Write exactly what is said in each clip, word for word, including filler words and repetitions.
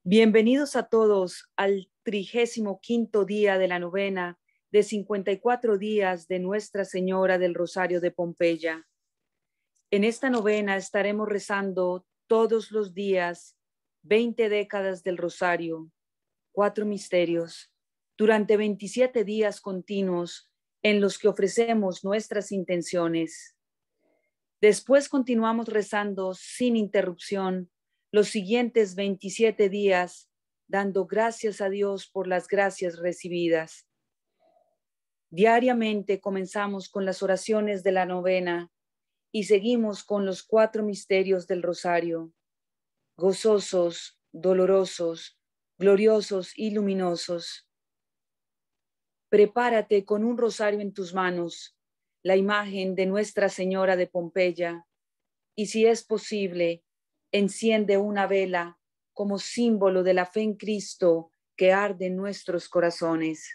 Bienvenidos a todos al trigésimo quinto día de la novena de cincuenta y cuatro días de Nuestra Señora del Rosario de Pompeya. En esta novena estaremos rezando todos los días veinte décadas del Rosario, cuatro misterios, durante veintisiete días continuos en los que ofrecemos nuestras intenciones. Después continuamos rezando sin interrupción los siguientes veintisiete días, dando gracias a Dios por las gracias recibidas. Diariamente comenzamos con las oraciones de la novena y seguimos con los cuatro misterios del Rosario, gozosos, dolorosos, gloriosos y luminosos. Prepárate con un rosario en tus manos, la imagen de Nuestra Señora de Pompeya, y si es posible, enciende una vela como símbolo de la fe en Cristo que arde en nuestros corazones.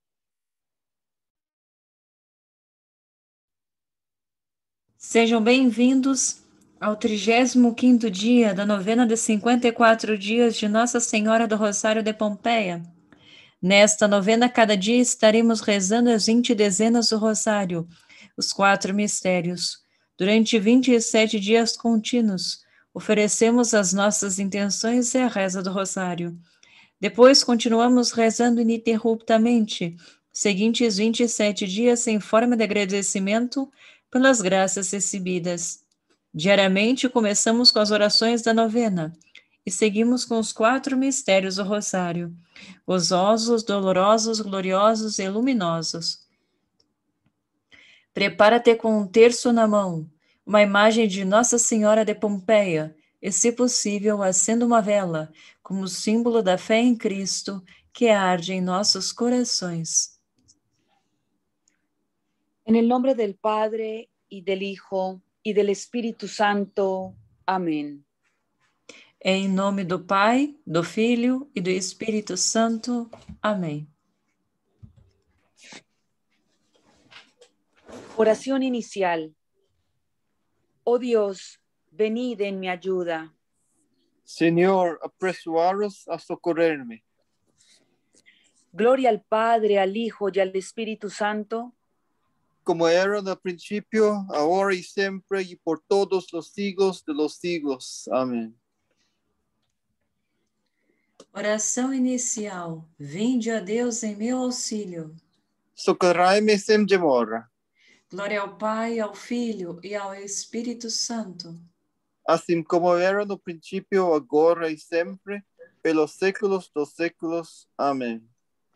Sejam bem-vindos ao trigésimo quinto dia da novena de cinquenta e quatro dias de Nossa Senhora do Rosário de Pompeia. Nesta novena, cada dia estaremos rezando as vinte dezenas do Rosário, os quatro mistérios. Durante vinte e sete dias contínuos, oferecemos as nossas intenções e a reza do Rosário. Depois, continuamos rezando ininterruptamente, seguintes vinte e sete dias em forma de agradecimento pelas graças recebidas. Diariamente, começamos com as orações da novena e seguimos com os quatro mistérios do Rosário, gozosos, dolorosos, gloriosos e luminosos. Prepara-te com um terço na mão, uma imagem de Nossa Senhora de Pompeia, e, se possível, acenda uma vela, como símbolo da fé em Cristo que arde em nossos corações. En el nombre del Padre, y del Hijo, y del Espíritu Santo. Amén. Em nome do Pai, do Filho e do Espírito Santo. Amém. Oración inicial. Oh Dios, venid en mi ayuda. Señor, apresuraos a socorrerme. Gloria al Padre, al Hijo y al Espíritu Santo. Como era al principio, ahora y siempre, y por todos los siglos de los siglos. Amén. Oração inicial. Vinde a Deus em meu auxílio. Socorrai-me sem demora. Glória ao Pai, ao Filho e ao Espírito Santo. Assim como era no principio, agora y siempre, pelos séculos dos séculos. Amén.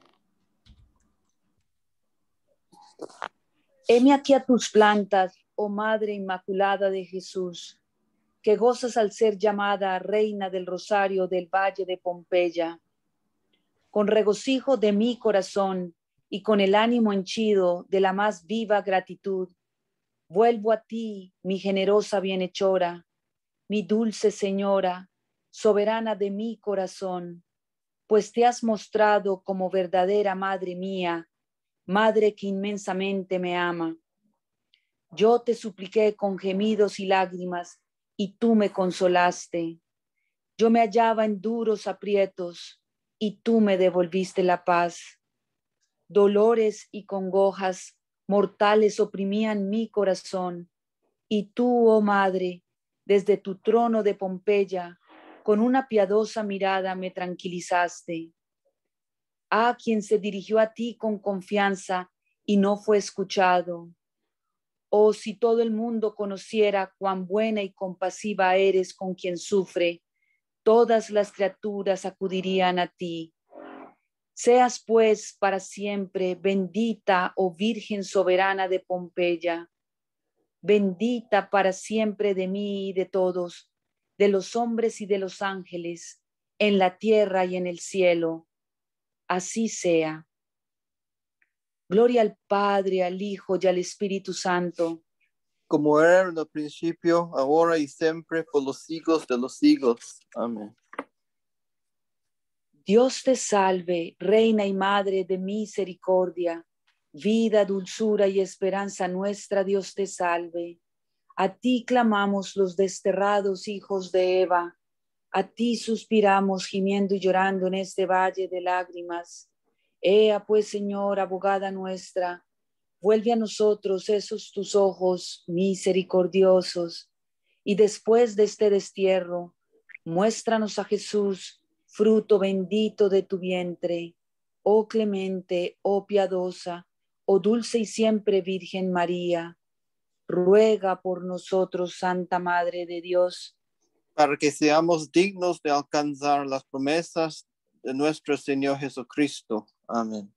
Heme aquí a tus plantas, oh Madre Inmaculada de Jesús, que gozas al ser llamada Reina del Rosario del Valle de Pompeya. Con regocijo de mi corazón y con el ánimo henchido de la más viva gratitud, vuelvo a ti, mi generosa bienhechora, mi dulce Señora, soberana de mi corazón, pues te has mostrado como verdadera Madre mía, Madre que inmensamente me ama. Yo te supliqué con gemidos y lágrimas, y tú me consolaste. Yo me hallaba en duros aprietos, y tú me devolviste la paz. Dolores y congojas mortales oprimían mi corazón, y tú, oh Madre, desde tu trono de Pompeya, con una piadosa mirada me tranquilizaste. Ah, quien se dirigió a ti con confianza y no fue escuchado. Oh, si todo el mundo conociera cuán buena y compasiva eres con quien sufre, todas las criaturas acudirían a ti. Seas pues para siempre bendita, oh Virgen soberana de Pompeya, bendita para siempre de mí y de todos, de los hombres y de los ángeles, en la tierra y en el cielo. Así sea. Gloria al Padre, al Hijo y al Espíritu Santo. Como era en el principio, ahora y siempre, por los siglos de los siglos. Amén. Dios te salve, Reina y Madre de misericordia, vida, dulzura y esperanza nuestra, Dios te salve. A ti clamamos los desterrados hijos de Eva, A ti suspiramos, gimiendo y llorando en este valle de lágrimas. Ea pues, Señor, abogada nuestra, vuelve a nosotros esos tus ojos misericordiosos, y después de este destierro, muéstranos a Jesús, fruto bendito de tu vientre. Oh clemente, oh piadosa, oh dulce y siempre Virgen María, ruega por nosotros, Santa Madre de Dios, para que seamos dignos de alcanzar las promesas de nuestro Señor Jesucristo. Amén.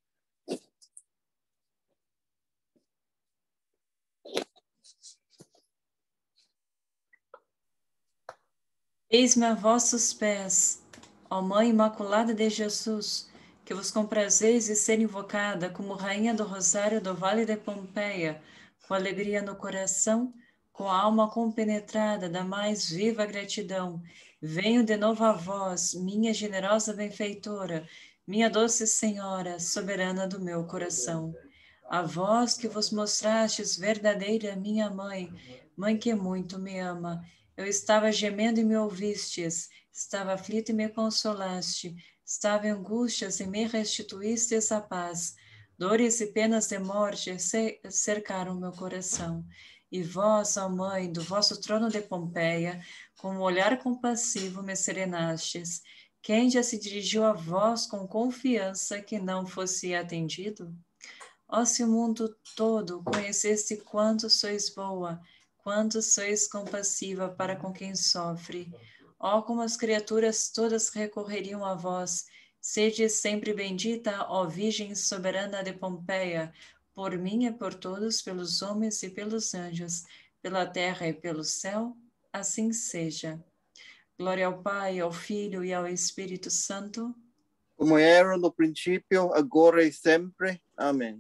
Eis-me a vossos pés, ó Mãe Imaculada de Jesus, que vos comprazeis em ser invocada como Rainha do Rosário do Vale de Pompeia, com alegria no coração, com a alma compenetrada da mais viva gratidão. Venho de novo a vós, minha generosa benfeitora, minha doce Senhora, soberana do meu coração. A vós que vos mostrastes verdadeira minha mãe, mãe que muito me ama. Eu estava gemendo e me ouvistes, estava aflito e me consolaste, estava em angústias e me restituístes a paz. Dores e penas de morte cercaram meu coração. E vós, ó Mãe, do vosso trono de Pompeia, com um olhar compassivo me serenastes. Quem já se dirigiu a vós com confiança que não fosse atendido? Ó, se o mundo todo conhecesse quanto sois boa, quanto sois compassiva para com quem sofre. Ó, como as criaturas todas recorreriam a vós. Sede sempre bendita, ó Virgem soberana de Pompeia, por mim e por todos, pelos homens e pelos anjos, pela terra e pelo céu, assim seja. Glória ao Pai, ao Filho e ao Espírito Santo, como era no princípio, agora e sempre. Amém.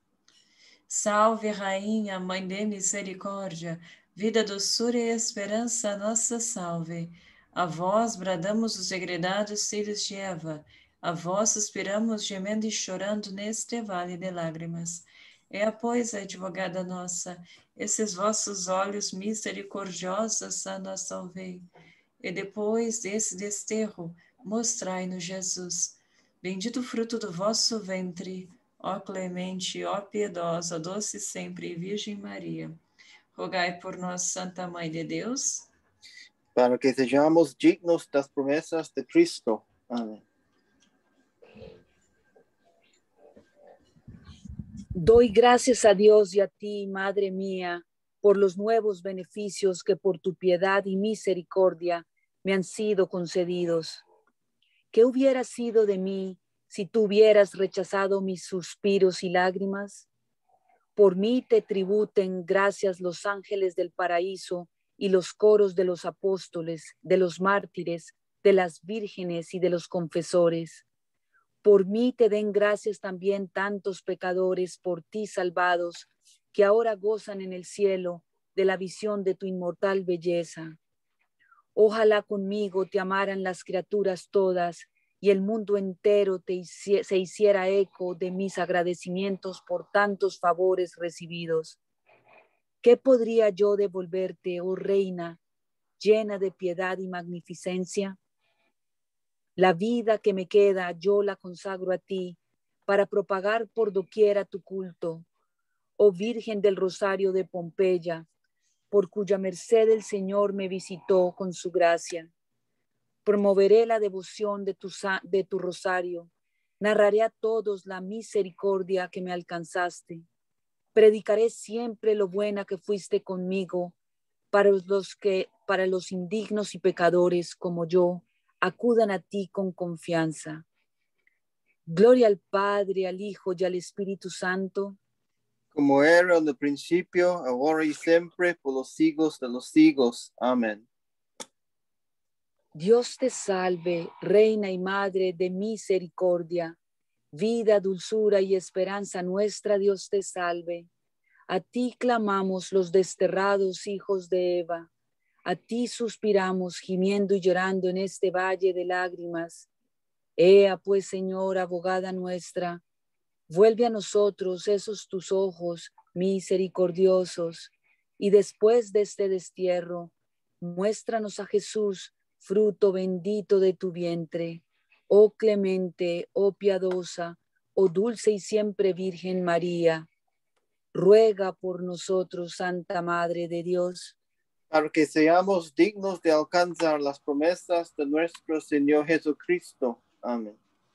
Salve, Rainha, Mãe de Misericórdia, vida, doçura e esperança, nossa salve. A vós bradamos os degredados filhos de Eva, a vós suspiramos gemendo e chorando neste vale de lágrimas. É, pois, advogada nossa, esses vossos olhos misericordiosos a nós salvei. E depois desse desterro, mostrai-nos Jesus. Bendito o fruto do vosso ventre, ó clemente, ó piedosa, doce sempre Virgem Maria. Rogai por nós, Santa Mãe de Deus, para que sejamos dignos das promessas de Cristo. Amém. Doy gracias a Dios y a ti, Madre mía, por los nuevos beneficios que por tu piedad y misericordia me han sido concedidos. ¿Qué hubiera sido de mí si tú hubieras rechazado mis suspiros y lágrimas? Por mí te tributen gracias los ángeles del paraíso y los coros de los apóstoles, de los mártires, de las vírgenes y de los confesores. Por mí te den gracias también tantos pecadores por ti salvados, que ahora gozan en el cielo de la visión de tu inmortal belleza. Ojalá conmigo te amaran las criaturas todas y el mundo entero te hici- se hiciera eco de mis agradecimientos por tantos favores recibidos. ¿Qué podría yo devolverte, oh Reina, llena de piedad y magnificencia? La vida que me queda yo la consagro a ti para propagar por doquiera tu culto, oh Virgen del Rosario de Pompeya, por cuya merced el Señor me visitó con su gracia. Promoveré la devoción de tu, de tu rosario, narraré a todos la misericordia que me alcanzaste. Predicaré siempre lo buena que fuiste conmigo, para los que, para los indignos y pecadores como yo, acudan a ti con confianza. Gloria al Padre, al Hijo y al Espíritu Santo, como era en el principio, ahora y siempre, por los siglos de los siglos. Amén. Dios te salve, Reina y Madre de misericordia, vida, dulzura y esperanza nuestra, Dios te salve. A ti clamamos los desterrados hijos de Eva, a ti suspiramos gimiendo y llorando en este valle de lágrimas. Ea pues, Señor, abogada nuestra, vuelve a nosotros esos tus ojos misericordiosos, y después de este destierro, muéstranos a Jesús, fruto bendito de tu vientre. Oh clemente, oh piadosa, oh dulce y siempre Virgen María, ruega por nosotros, Santa Madre de Dios, para que seamos dignos de alcanzar las promesas de nuestro Señor Jesucristo. Amém.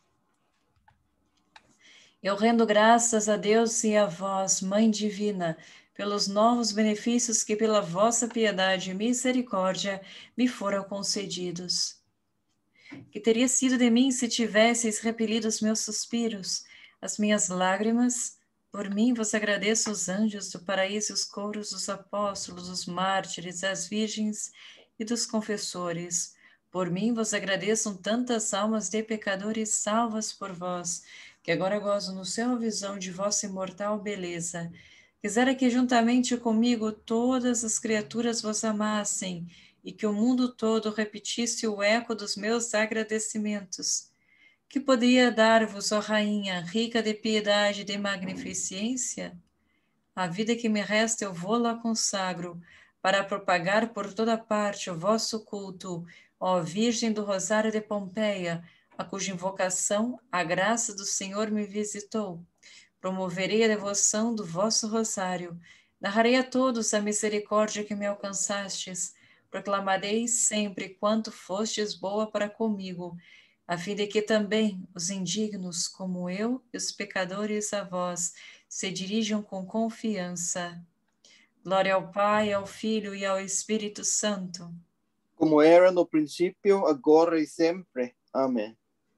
Eu rendo graças a Deus e a vós, Mãe Divina, pelos novos benefícios que pela vossa piedade e misericórdia me foram concedidos. Que teria sido de mim se tivesseis repelido os meus suspiros, as minhas lágrimas? Por mim vos agradeço os anjos do paraíso e os coros dos apóstolos, os mártires, as virgens e dos confessores. Por mim vos agradeçam tantas almas de pecadores salvas por vós, que agora gozo no céu a visão de vossa imortal beleza. Quisera que juntamente comigo todas as criaturas vos amassem, e que o mundo todo repetisse o eco dos meus agradecimentos. Que poderia dar-vos, ó Rainha, rica de piedade e de magnificência? A vida que me resta eu vou-la consagro, para propagar por toda parte o vosso culto, ó Virgem do Rosário de Pompeia, a cuja invocação a graça do Senhor me visitou. Promoverei a devoção do vosso rosário, narrarei a todos a misericórdia que me alcançastes, proclamarei sempre quanto fostes boa para comigo, a fim de que também os indignos, como eu, e os pecadores a vós, se dirijam com confiança. Glória ao Pai, ao Filho e ao Espírito Santo. Como era no princípio, agora e sempre. Amém.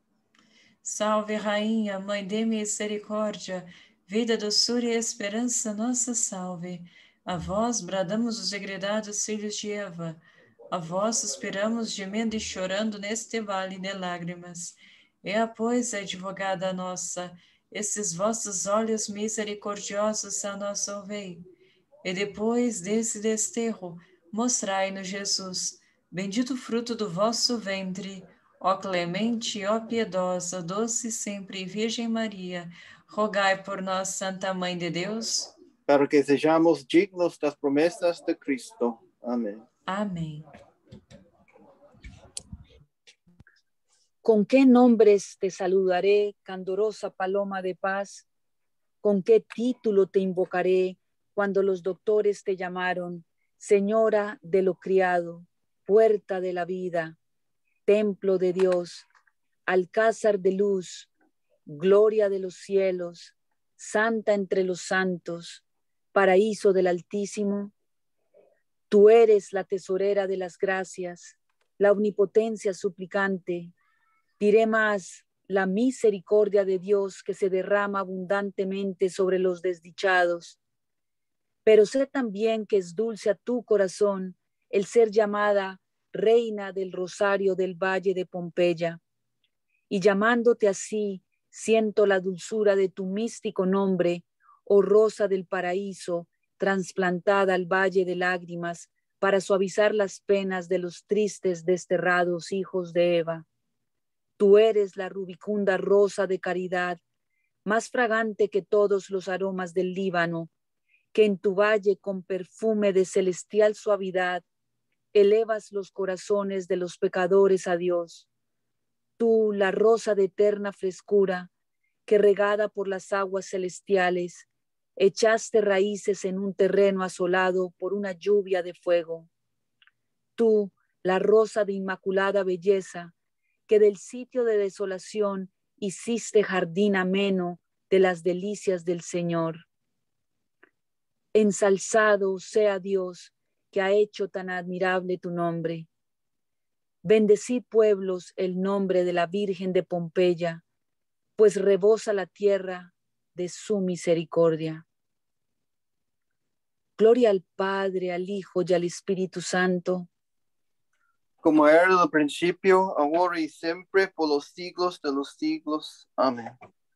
Salve, Rainha, Mãe de Misericórdia, vida, doçura e esperança, nossa salve. A vós bradamos os degredados filhos de Eva, a vós suspiramos gemendo e chorando neste vale de lágrimas. Ea, pois, advogada nossa, esses vossos olhos misericordiosos a nós ouvei. E depois desse desterro, mostrai-nos Jesus, bendito fruto do vosso ventre. Ó clemente, ó piedosa, doce sempre Virgem Maria, rogai por nós, Santa Mãe de Deus, para que sejamos dignos das promessas de Cristo. Amém. Amém. ¿Con qué nombres te saludaré, candorosa paloma de paz? ¿Con qué título te invocaré cuando los doctores te llamaron, Señora de lo criado, puerta de la vida, templo de Dios, alcázar de luz, gloria de los cielos, santa entre los santos, paraíso del Altísimo? Tú eres la tesorera de las gracias, la omnipotencia suplicante. Diré más, la misericordia de Dios que se derrama abundantemente sobre los desdichados. Pero sé también que es dulce a tu corazón el ser llamada Reina del Rosario del Valle de Pompeya. Y llamándote así, siento la dulzura de tu místico nombre, oh Rosa del Paraíso, trasplantada al Valle de Lágrimas, para suavizar las penas de los tristes desterrados hijos de Eva. Tú eres la rubicunda rosa de caridad, más fragante que todos los aromas del Líbano, que en tu valle con perfume de celestial suavidad elevas los corazones de los pecadores a Dios. Tú, la rosa de eterna frescura, que regada por las aguas celestiales, echaste raíces en un terreno asolado por una lluvia de fuego. Tú, la rosa de inmaculada belleza, que del sitio de desolación hiciste jardín ameno de las delicias del Señor. Ensalzado sea Dios, que ha hecho tan admirable tu nombre. Bendecid, pueblos, el nombre de la Virgen de Pompeya, pues rebosa la tierra de su misericordia. Gloria al Padre, al Hijo y al Espíritu Santo, como era en el principio, ahora y siempre, por los siglos de los siglos. Amén.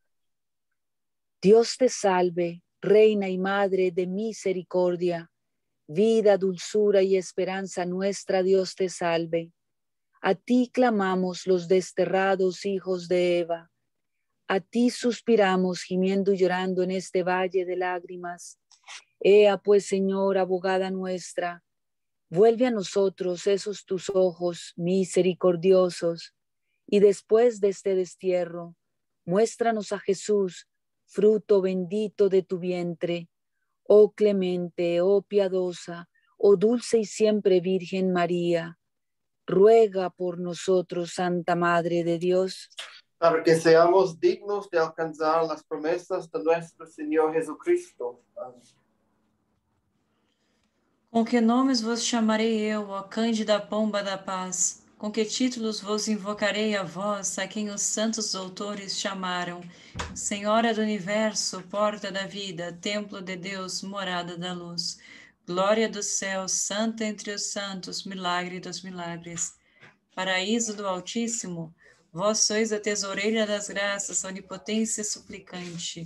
Dios te salve, Reina y Madre de misericordia, vida, dulzura y esperanza nuestra, Dios te salve. A ti clamamos los desterrados hijos de Eva, a ti suspiramos gimiendo y llorando en este valle de lágrimas. Ea pues, Señor, abogada nuestra, Vuelve a nosotros esos tus ojos misericordiosos, y después de este destierro, muéstranos a Jesús, fruto bendito de tu vientre. Oh clemente, oh piadosa, oh dulce y siempre Virgen María, ruega por nosotros, Santa Madre de Dios, para que seamos dignos de alcanzar las promesas de nuestro Señor Jesucristo. Amén. Com que nomes vos chamarei eu, ó cândida pomba da paz? Com que títulos vos invocarei a vós, a quem os santos doutores chamaram? Senhora do universo, porta da vida, templo de Deus, morada da luz. Glória do céu, santa entre os santos, milagre dos milagres. Paraíso do Altíssimo, vós sois a tesoureira das graças, onipotência suplicante.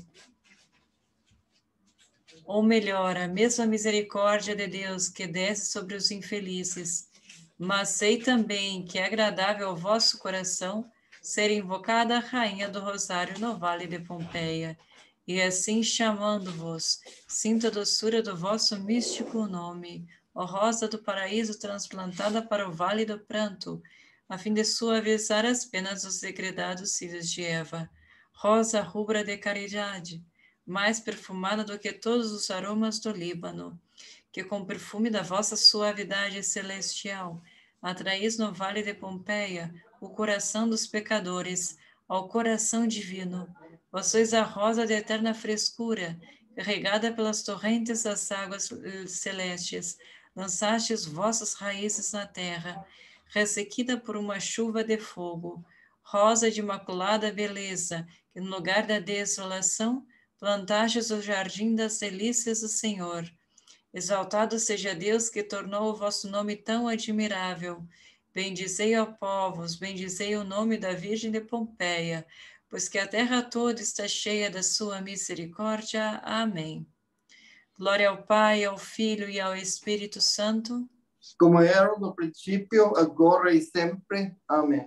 Ou melhor, a mesma misericórdia de Deus que desce sobre os infelizes. Mas sei também que é agradável ao vosso coração ser invocada a Rainha do Rosário no Vale de Pompeia. E assim, chamando-vos, sinto a doçura do vosso místico nome, ó Rosa do Paraíso transplantada para o Vale do Pranto, a fim de suavizar as penas dos degredados filhos de Eva. Rosa rubra de caridade, mais perfumada do que todos os aromas do Líbano, que com o perfume da vossa suavidade celestial atraís no vale de Pompeia o coração dos pecadores ao coração divino. Vós sois a rosa de eterna frescura, regada pelas torrentes das águas celestes, lançastes vossas raízes na terra, ressequida por uma chuva de fogo. Rosa de imaculada beleza, que no lugar da desolação plantastes o jardim das delícias do Senhor. Exaltado seja Deus que tornou o vosso nome tão admirável. Bendizei, ó povos, bendizei o nome da Virgem de Pompeia, pois que a terra toda está cheia da sua misericórdia. Amém. Glória ao Pai, ao Filho e ao Espírito Santo. Como era no princípio, agora e sempre. Amém.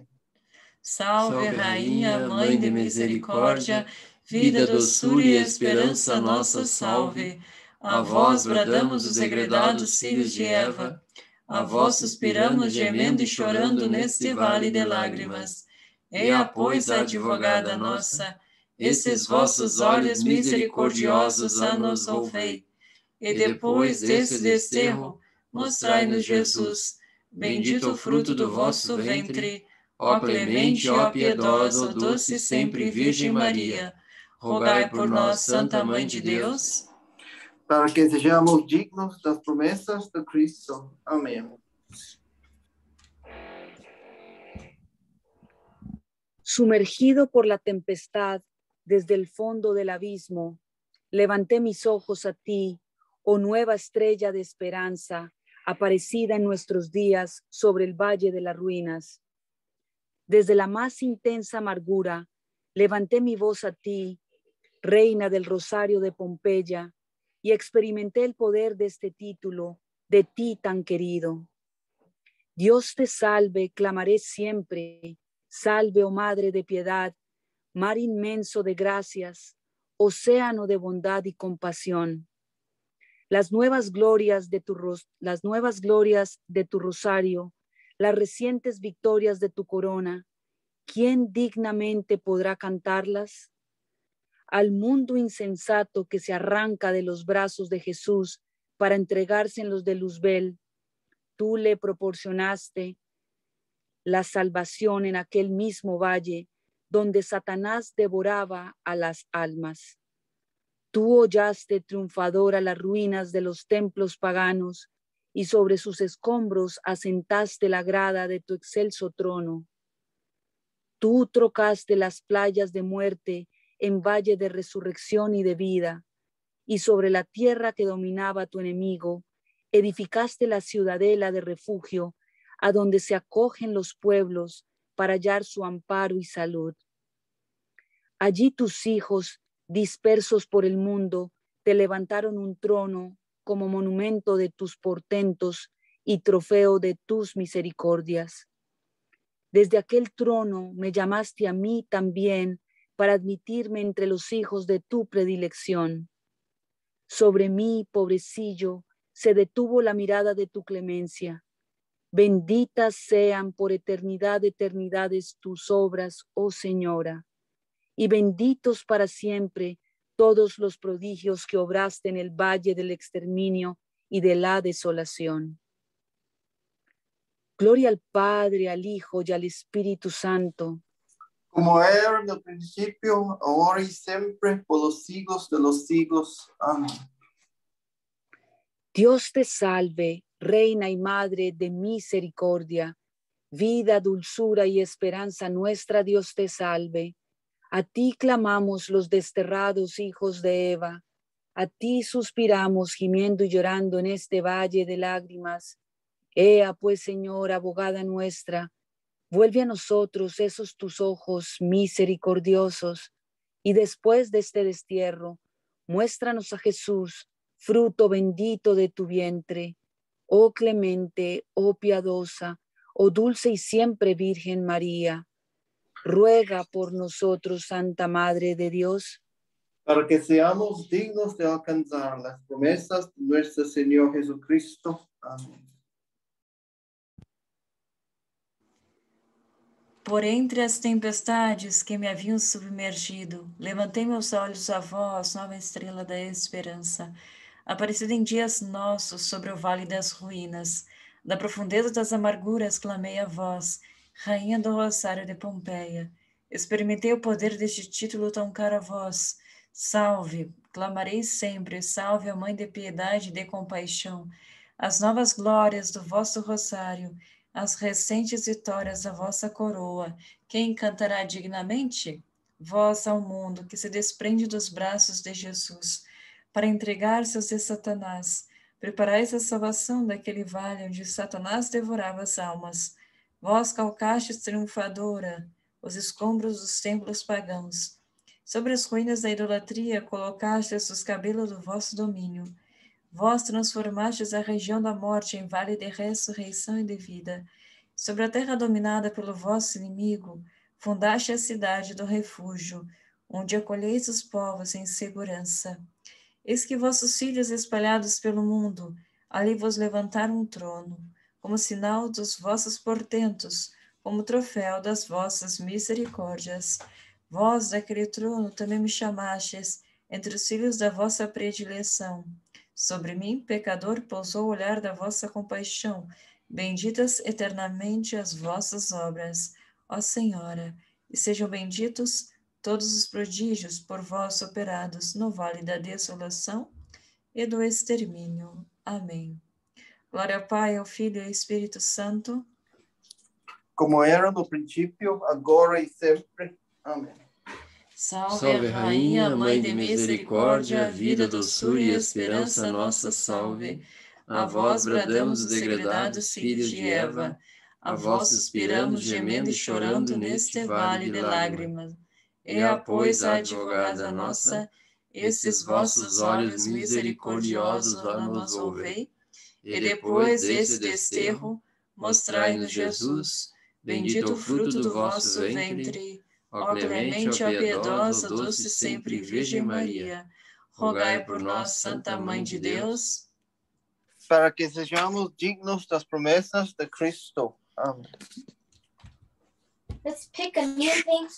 Salve, Salve Rainha, Mãe de misericórdia, vida, doçura e esperança nossa, salve. A vós bradamos os degredados filhos de Eva, a vós suspiramos gemendo e chorando neste vale de lágrimas. Ea, pois, advogada nossa, esses vossos olhos misericordiosos a nos volvei, e depois desse desterro, mostrai-nos Jesus, bendito o fruto do vosso ventre. Ó clemente, ó piedosa, ó doce sempre Virgem Maria, rogai por nós, Santa Mãe de Deus, para que sejamos dignos das promessas de Cristo. Amém. Sumergido por la tempestad desde el fondo del abismo, levanté mis ojos a ti, oh nueva estrella de esperanza, aparecida en nuestros días sobre el valle de las ruinas. Desde la más intensa amargura, levanté mi voz a ti, reina del Rosario de Pompeya, y experimenté el poder de este título, de ti tan querido. Dios te salve, clamaré siempre, salve, oh Madre de piedad, mar inmenso de gracias, océano de bondad y compasión. Las nuevas glorias de tu, las nuevas glorias de tu rosario, las recientes victorias de tu corona, ¿quién dignamente podrá cantarlas? Al mundo insensato que se arranca de los brazos de Jesús para entregarse en los de Luzbel, tú le proporcionaste la salvación en aquel mismo valle donde Satanás devoraba a las almas. Tú hollaste triunfadora las ruinas de los templos paganos y sobre sus escombros asentaste la grada de tu excelso trono. Tú trocaste las playas de muerte en valle de resurrección y de vida, y sobre la tierra que dominaba tu enemigo, edificaste la ciudadela de refugio, a donde se acogen los pueblos para hallar su amparo y salud. Allí tus hijos, dispersos por el mundo, te levantaron un trono como monumento de tus portentos y trofeo de tus misericordias. Desde aquel trono me llamaste a mí también para admitirme entre los hijos de tu predilección. Sobre mí, pobrecillo, se detuvo la mirada de tu clemencia. Benditas sean por eternidad de eternidades tus obras, oh Señora, y benditos para siempre todos los prodigios que obraste en el valle del exterminio y de la desolación. Gloria al Padre, al Hijo y al Espíritu Santo, como era en el principio, ahora y siempre, por los siglos de los siglos. Amén. Dios te salve, Reina y Madre de misericordia, vida, dulzura y esperanza nuestra, Dios te salve. A ti clamamos los desterrados hijos de Eva, a ti suspiramos gimiendo y llorando en este valle de lágrimas. Ea pues, Señor, abogada nuestra, vuelve a nosotros esos tus ojos misericordiosos, y después de este destierro, muéstranos a Jesús, fruto bendito de tu vientre. Oh clemente, oh piadosa, oh dulce y siempre Virgen María, ruega por nosotros, Santa Madre de Dios, para que seamos dignos de alcanzar las promesas de nuestro Señor Jesucristo. Amén. Por entre as tempestades que me haviam submergido, levantei meus olhos a vós, nova estrela da esperança, aparecida em dias nossos sobre o vale das ruínas. Da profundeza das amarguras clamei a vós, rainha do rosário de Pompeia. Experimentei o poder deste título tão caro a vós. Salve, clamarei sempre, salve a mãe de piedade e de compaixão, as novas glórias do vosso rosário, as recentes vitórias da vossa coroa. Quem cantará dignamente? Vós ao mundo que se desprende dos braços de Jesus para entregar-se aos de Satanás. Preparais a salvação daquele vale onde Satanás devorava as almas. Vós calcastes triunfadora os escombros dos templos pagãos. Sobre as ruínas da idolatria colocastes os cabelos do vosso domínio. Vós transformastes a região da morte em vale de ressurreição e de vida. Sobre a terra dominada pelo vosso inimigo, fundaste a cidade do refúgio, onde acolheis os povos em segurança. Eis que vossos filhos espalhados pelo mundo, ali vos levantaram um trono, como sinal dos vossos portentos, como troféu das vossas misericórdias. Vós daquele trono também me chamastes, entre os filhos da vossa predileção. Sobre mim, pecador, pousou o olhar da vossa compaixão. Benditas eternamente as vossas obras, ó Senhora, e sejam benditos todos os prodígios por vós operados no vale da desolação e do extermínio. Amém. Glória ao Pai, ao Filho e ao Espírito Santo, como era no princípio, agora e sempre. Amém. Salve, Salve, Rainha, Rainha, Mãe de misericórdia, vida, doçura e esperança nossa, salve. A vós bradamos os degredados filhos de Eva, a vós suspiramos, gemendo e chorando neste vale de lágrimas. Ea, pois, a advogada nossa, estes vossos olhos misericordiosos a nos ouvei, e depois desse desterro, mostrai-nos Jesus, bendito o fruto do vosso ventre. Ó clemente, ó piedosa, doce sempre Virgem Maria, rogai por nós, Santa Mãe de Deus, para que sejamos dignos das promessas de Cristo. Amém. Let's pick a new thing.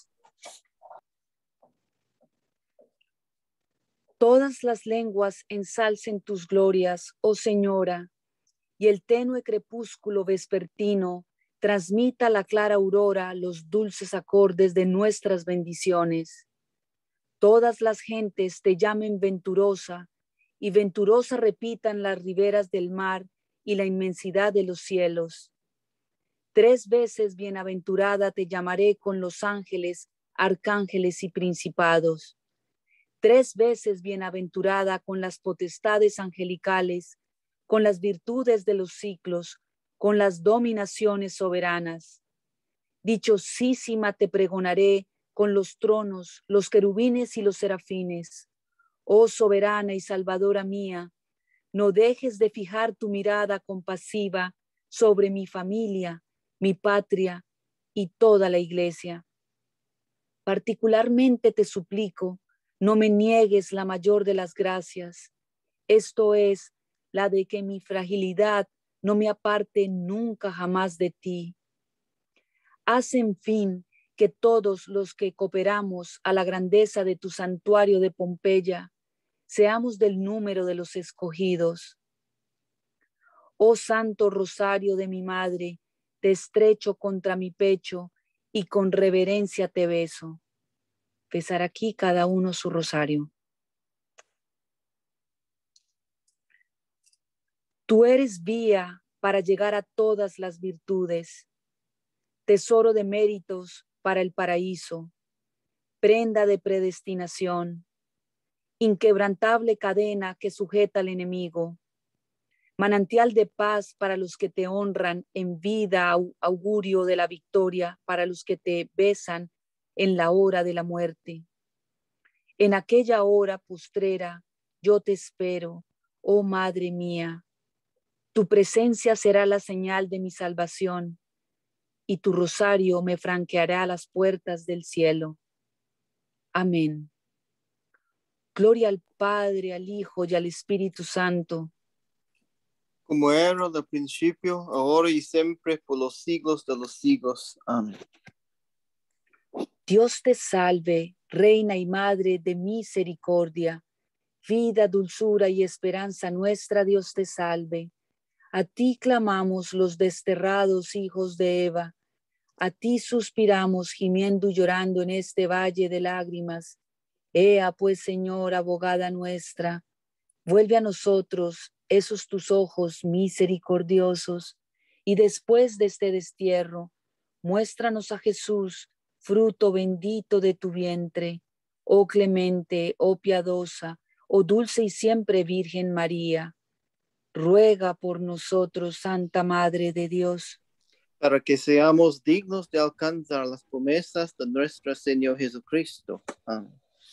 Todas las lenguas ensalcen tus glorias, oh Señora, y el tenue crepúsculo vespertino transmita la clara aurora los dulces acordes de nuestras bendiciones. Todas las gentes te llamen venturosa, y venturosa repitan las riberas del mar y la inmensidad de los cielos. Tres veces bienaventurada te llamaré con los ángeles, arcángeles y principados. Tres veces bienaventurada con las potestades angelicales, con las virtudes de los ciclos, con las dominaciones soberanas. Dichosísima te pregonaré con los tronos, los querubines y los serafines. Oh soberana y salvadora mía, no dejes de fijar tu mirada compasiva sobre mi familia, mi patria y toda la iglesia. Particularmente te suplico, no me niegues la mayor de las gracias, esto es, la de que mi fragilidad no me aparte nunca jamás de ti. Haz en fin que todos los que cooperamos a la grandeza de tu santuario de Pompeya seamos del número de los escogidos. Oh Santo Rosario de mi Madre, te estrecho contra mi pecho y con reverencia te beso. Besar aquí cada uno su rosario. Tú eres vía para llegar a todas las virtudes, tesoro de méritos para el paraíso, prenda de predestinación, inquebrantable cadena que sujeta al enemigo, manantial de paz para los que te honran en vida, augurio de la victoria para los que te besan en la hora de la muerte. En aquella hora postrera yo te espero, oh Madre mía. Tu presencia será la señal de mi salvación y tu rosario me franqueará las puertas del cielo. Amén. Gloria al Padre, al Hijo y al Espíritu Santo. Como era al principio, ahora y siempre, por los siglos de los siglos. Amén. Dios te salve, Reina y Madre de misericordia, vida, dulzura y esperanza nuestra, Dios te salve. A ti clamamos los desterrados hijos de Eva, a ti suspiramos gimiendo y llorando en este valle de lágrimas. Ea pues, Señor, abogada nuestra, vuelve a nosotros esos tus ojos misericordiosos, y después de este destierro, muéstranos a Jesús, fruto bendito de tu vientre. Oh clemente, oh piadosa, oh dulce y siempre Virgen María, ruega por nosotros, Santa Madre de Dios, para que seamos dignos de alcanzar las promesas de nuestro Señor Jesucristo. Amém.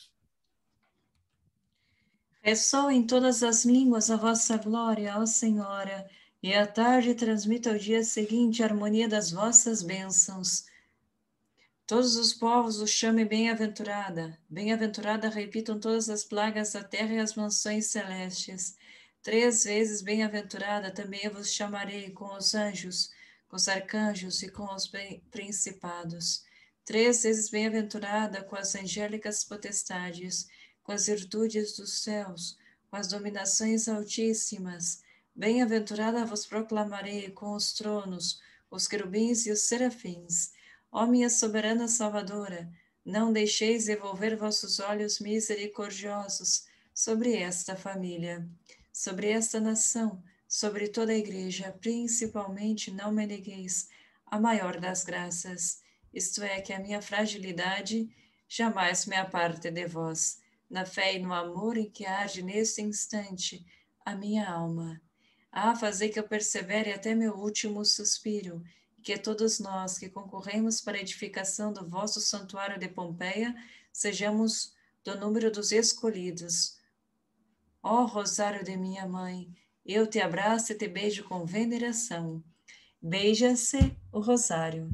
Ressoa em todas as línguas a vossa glória, ó Senhora, e à tarde transmita ao dia seguinte a harmonia das vossas bênçãos. Todos os povos o chamem bem-aventurada. Bem-aventurada repitam todas as plagas da terra e as mansões celestes. Três vezes bem-aventurada também eu vos chamarei com os anjos, com os arcanjos e com os principados. Três vezes bem-aventurada com as angélicas potestades, com as virtudes dos céus, com as dominações altíssimas. Bem-aventurada vos proclamarei com os tronos, os querubins e os serafins. Ó minha soberana Salvadora, não deixeis devolver vossos olhos misericordiosos sobre esta família, sobre esta nação, sobre toda a igreja, principalmente não me negueis a maior das graças, isto é, que a minha fragilidade jamais me aparte de vós, na fé e no amor em que arde neste instante a minha alma. Ah, fazei que eu persevere até meu último suspiro, e que todos nós que concorremos para a edificação do vosso santuário de Pompeia sejamos do número dos escolhidos. Ó Rosário de minha mãe, eu te abraço e te beijo com veneração. Beija-se o Rosário.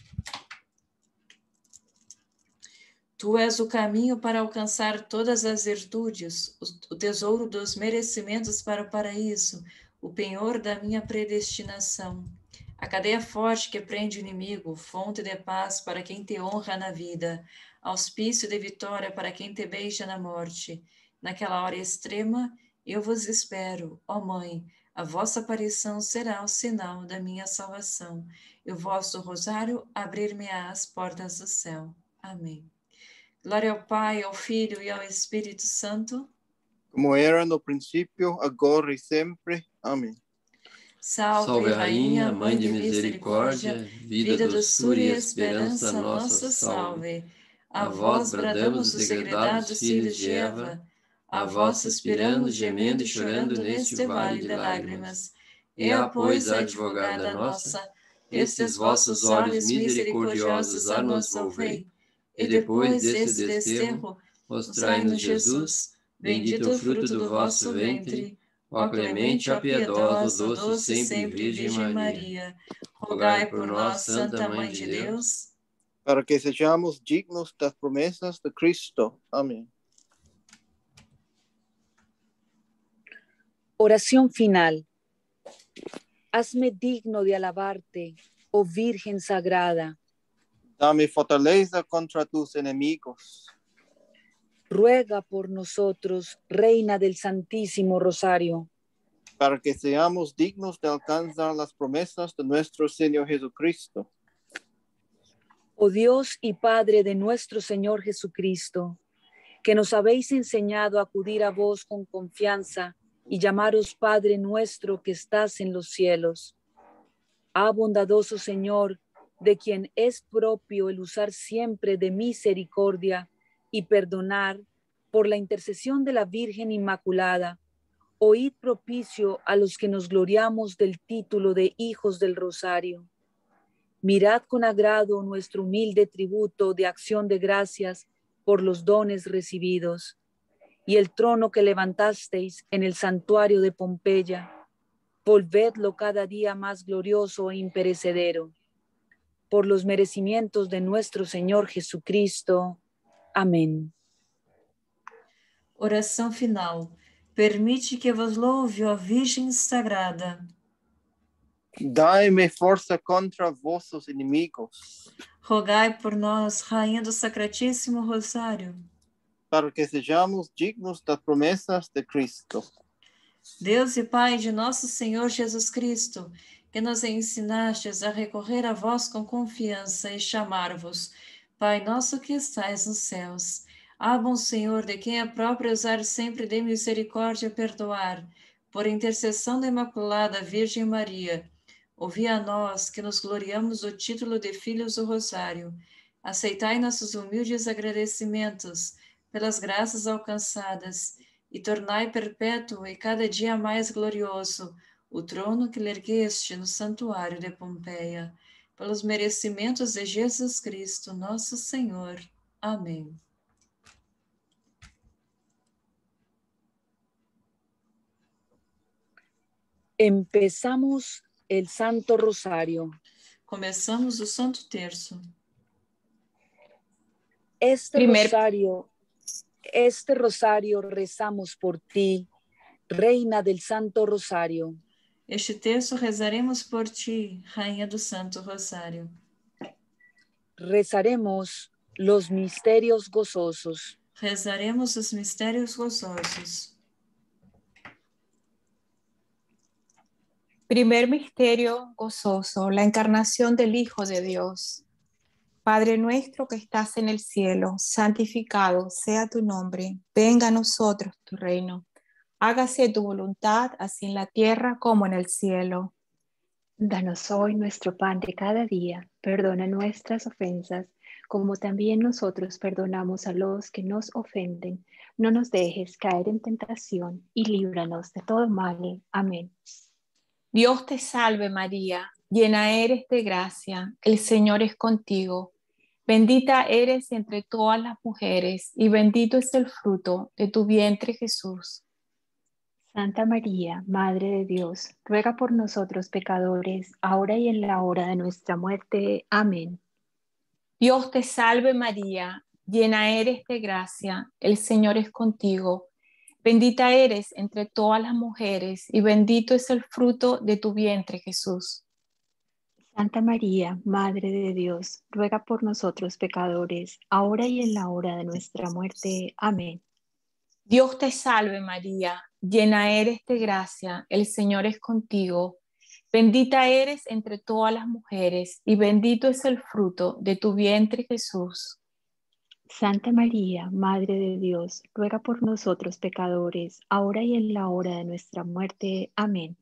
Tu és o caminho para alcançar todas as virtudes, o tesouro dos merecimentos para o paraíso, o penhor da minha predestinação. A cadeia forte que prende o inimigo, fonte de paz para quem te honra na vida, auspício de vitória para quem te beija na morte. Naquela hora extrema, eu vos espero, ó Mãe, a vossa aparição será o sinal da minha salvação, e o vosso rosário abrir-me-á as portas do céu. Amém. Glória ao Pai, ao Filho e ao Espírito Santo, como era no princípio, agora e sempre. Amém. Salve, Salve, Rainha, Mãe de misericórdia, misericórdia, vida, doçura e esperança nossa, salve. A vós bradamos os segredados filhos de Eva, a vós suspiramos, gemendo e chorando neste vale de lágrimas. Ea, pois, a advogada nossa, estes vossos olhos misericordiosos a nos volvei, e depois desse desterro, mostrai-nos Jesus, bendito o fruto do vosso ventre. Ó clemente, ó piedosa, ó doce sempre Virgem Maria, rogai por nós, Santa Mãe de Deus, para que sejamos dignos das promessas de Cristo. Amém. Oración final. Hazme digno de alabarte, oh Virgen sagrada. Dame fortaleza contra tus enemigos. Ruega por nosotros, Reina del Santísimo Rosario, para que seamos dignos de alcanzar las promesas de nuestro Señor Jesucristo. Oh Dios y Padre de nuestro Señor Jesucristo, que nos habéis enseñado a acudir a vos con confianza y llamaros Padre nuestro que estás en los cielos. Ah, bondadoso Señor, de quien es propio el usar siempre de misericordia y perdonar por la intercesión de la Virgen Inmaculada, oíd propicio a los que nos gloriamos del título de hijos del Rosario. Mirad con agrado nuestro humilde tributo de acción de gracias por los dones recibidos y el trono que levantasteis en el santuario de Pompeya. Volvedlo cada día más glorioso e imperecedero. Por los merecimientos de nuestro Señor Jesucristo. Amén. Oração final. Permite que vos louve, ó Virgem Sagrada. Dai-me força contra vossos inimigos, Rogai por nós, Rainha do Sacratíssimo Rosário, para que sejamos dignos das promessas de Cristo. Deus e Pai de nosso Senhor Jesus Cristo, que nos ensinastes a recorrer a vós com confiança e chamar-vos, Pai nosso que estais nos céus. Ah, bom Senhor, de quem é próprio usar sempre de misericórdia perdoar, por intercessão da Imaculada Virgem Maria, ouvi a nós que nos gloriamos o título de filhos do Rosário. Aceitai nossos humildes agradecimentos pelas graças alcançadas e tornai perpétuo e cada dia mais glorioso o trono que lhe ergueste no santuário de Pompeia. Pelos merecimentos de Jesus Cristo, nosso Senhor. Amém. Empezamos el Santo Rosario. Começamos o Santo Terço. Este Primer- rosario, este rosario rezamos por ti, Reina del Santo Rosario. Este terço rezaremos por ti, Rainha do Santo Rosário. Rezaremos los misterios gozosos. Rezaremos os mistérios gozosos. Primer misterio gozoso, la encarnación del Hijo de Dios. Padre nuestro que estás en el cielo, santificado sea tu nombre. Venga a nosotros tu reino. Hágase tu voluntad, así en la tierra como en el cielo. Danos hoy nuestro pan de cada día. Perdona nuestras ofensas, como también nosotros perdonamos a los que nos ofenden. No nos dejes caer en tentación y líbranos de todo mal. Amén. Dios te salve María, llena eres de gracia, el Señor es contigo. Bendita eres entre todas las mujeres y bendito es el fruto de tu vientre Jesús. Santa María, Madre de Dios, ruega por nosotros pecadores, ahora y en la hora de nuestra muerte. Amén. Dios te salve María, llena eres de gracia, el Señor es contigo. Bendita eres entre todas las mujeres y bendito es el fruto de tu vientre Jesús. Santa María, Madre de Dios, ruega por nosotros pecadores, ahora y en la hora de nuestra muerte. Amén. Dios te salve María, llena eres de gracia, el Señor es contigo. Bendita eres entre todas las mujeres y bendito es el fruto de tu vientre Jesús. Santa María, Madre de Dios, ruega por nosotros pecadores, ahora y en la hora de nuestra muerte. Amén.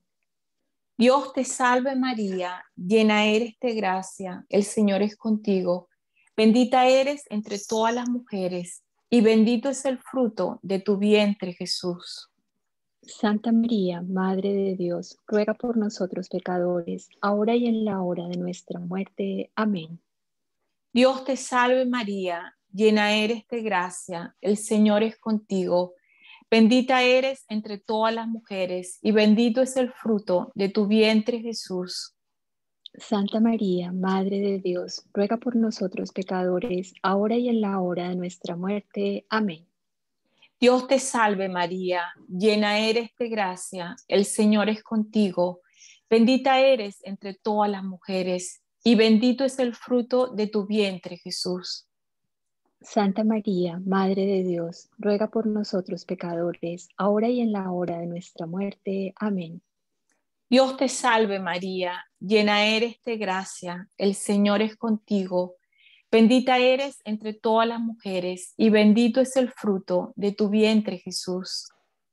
Dios te salve María, llena eres de gracia, el Señor es contigo. Bendita eres entre todas las mujeres y bendito es el fruto de tu vientre Jesús. Santa María, Madre de Dios, ruega por nosotros pecadores, ahora y en la hora de nuestra muerte. Amén. Dios te salve María, llena eres de gracia, el Señor es contigo. Bendita eres entre todas las mujeres y bendito es el fruto de tu vientre Jesús. Santa María, Madre de Dios, ruega por nosotros pecadores, ahora y en la hora de nuestra muerte. Amén. Dios te salve María, llena eres de gracia, el Señor es contigo. Bendita eres entre todas las mujeres, y bendito es el fruto de tu vientre, Jesús. Santa María, Madre de Dios, ruega por nosotros pecadores, ahora y en la hora de nuestra muerte. Amén. Dios te salve María, llena eres de gracia, el Señor es contigo. Bendita eres entre todas las mujeres, y bendito es el fruto de tu vientre, Jesús.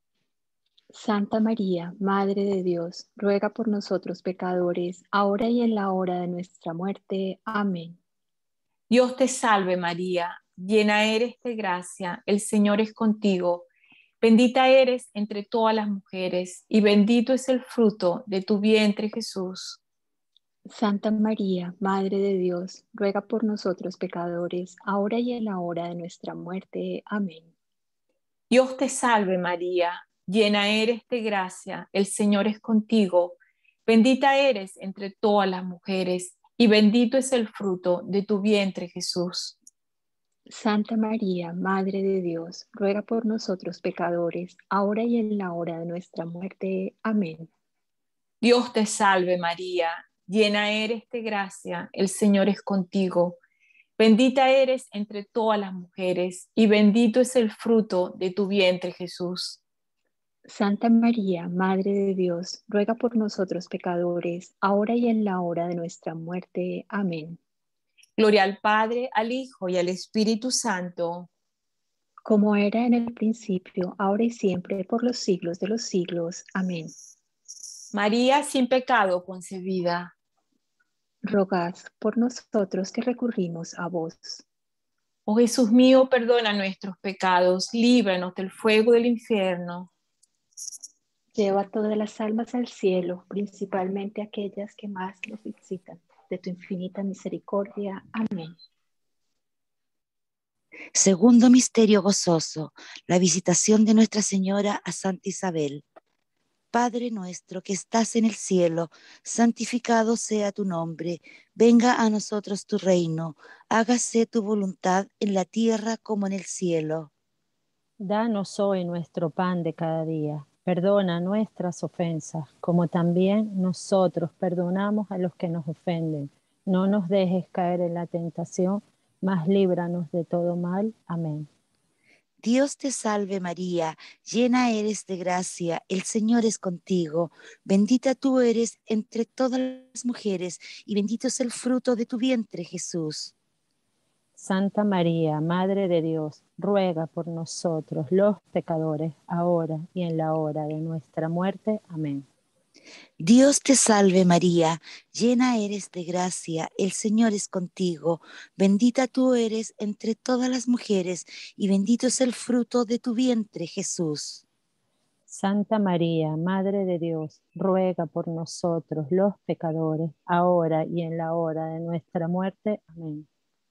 Santa María, Madre de Dios, ruega por nosotros pecadores, ahora y en la hora de nuestra muerte. Amén. Dios te salve María, llena eres de gracia, el Señor es contigo. Bendita eres entre todas las mujeres, y bendito es el fruto de tu vientre, Jesús. Santa María, Madre de Dios, ruega por nosotros pecadores, ahora y en la hora de nuestra muerte. Amén. Dios te salve María, llena eres de gracia, el Señor es contigo. Bendita eres entre todas las mujeres, y bendito es el fruto de tu vientre, Jesús. Santa María, Madre de Dios, ruega por nosotros pecadores, ahora y en la hora de nuestra muerte. Amén. Dios te salve María, llena eres de gracia, el Señor es contigo. Bendita eres entre todas las mujeres, y bendito es el fruto de tu vientre, Jesús. Santa María, Madre de Dios, ruega por nosotros pecadores, ahora y en la hora de nuestra muerte. Amén. Gloria al Padre, al Hijo y al Espíritu Santo. Como era en el principio, ahora y siempre, por los siglos de los siglos. Amén. María sin pecado concebida. Rogad por nosotros que recurrimos a vos. Oh Jesús mío, perdona nuestros pecados, líbranos del fuego del infierno. Lleva todas las almas al cielo, principalmente aquellas que más necesitan de tu infinita misericordia. Amén. Segundo misterio gozoso, la visitación de Nuestra Señora a Santa Isabel. Padre nuestro que estás en el cielo, santificado sea tu nombre. Venga a nosotros tu reino. Hágase tu voluntad en la tierra como en el cielo. Danos hoy nuestro pan de cada día. Perdona nuestras ofensas, como también nosotros perdonamos a los que nos ofenden. No nos dejes caer en la tentación, mas líbranos de todo mal. Amén. Dios te salve María, llena eres de gracia, el Señor es contigo. Bendita tú eres entre todas las mujeres, y bendito es el fruto de tu vientre, Jesús. Santa María, Madre de Dios, ruega por nosotros los pecadores, ahora y en la hora de nuestra muerte. Amén. Dios te salve María, llena eres de gracia, el Señor es contigo. Bendita tú eres entre todas las mujeres, y bendito es el fruto de tu vientre, Jesús. Santa María, Madre de Dios, ruega por nosotros los pecadores, ahora y en la hora de nuestra muerte. Amén.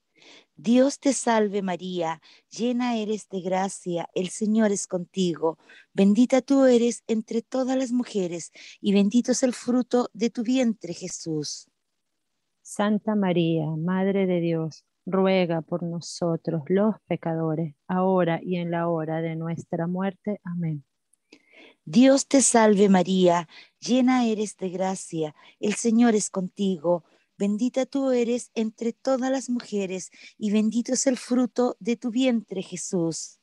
Dios te salve María, llena eres de gracia, el Señor es contigo. Bendita tú eres entre todas las mujeres, y bendito es el fruto de tu vientre, Jesús. Santa María, Madre de Dios, ruega por nosotros los pecadores, ahora y en la hora de nuestra muerte. Amén. Dios te salve María, llena eres de gracia, el Señor es contigo. Bendita tú eres entre todas las mujeres, y bendito es el fruto de tu vientre, Jesús.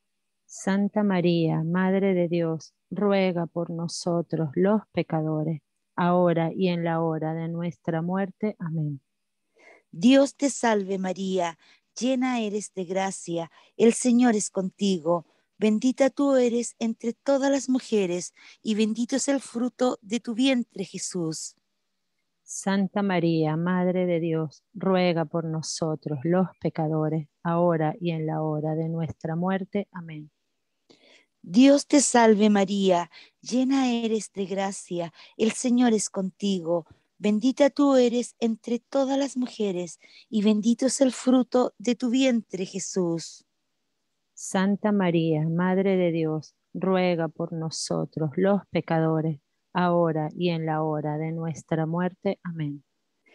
Santa María, Madre de Dios, ruega por nosotros los pecadores, ahora y en la hora de nuestra muerte. Amén. Dios te salve María, llena eres de gracia, el Señor es contigo. Bendita tú eres entre todas las mujeres, y bendito es el fruto de tu vientre, Jesús. Santa María, Madre de Dios, ruega por nosotros los pecadores, ahora y en la hora de nuestra muerte. Amén. Dios te salve María, llena eres de gracia, el Señor es contigo. Bendita tú eres entre todas las mujeres, y bendito es el fruto de tu vientre, Jesús. Santa María, Madre de Dios, ruega por nosotros los pecadores, ahora y en la hora de nuestra muerte. Amén.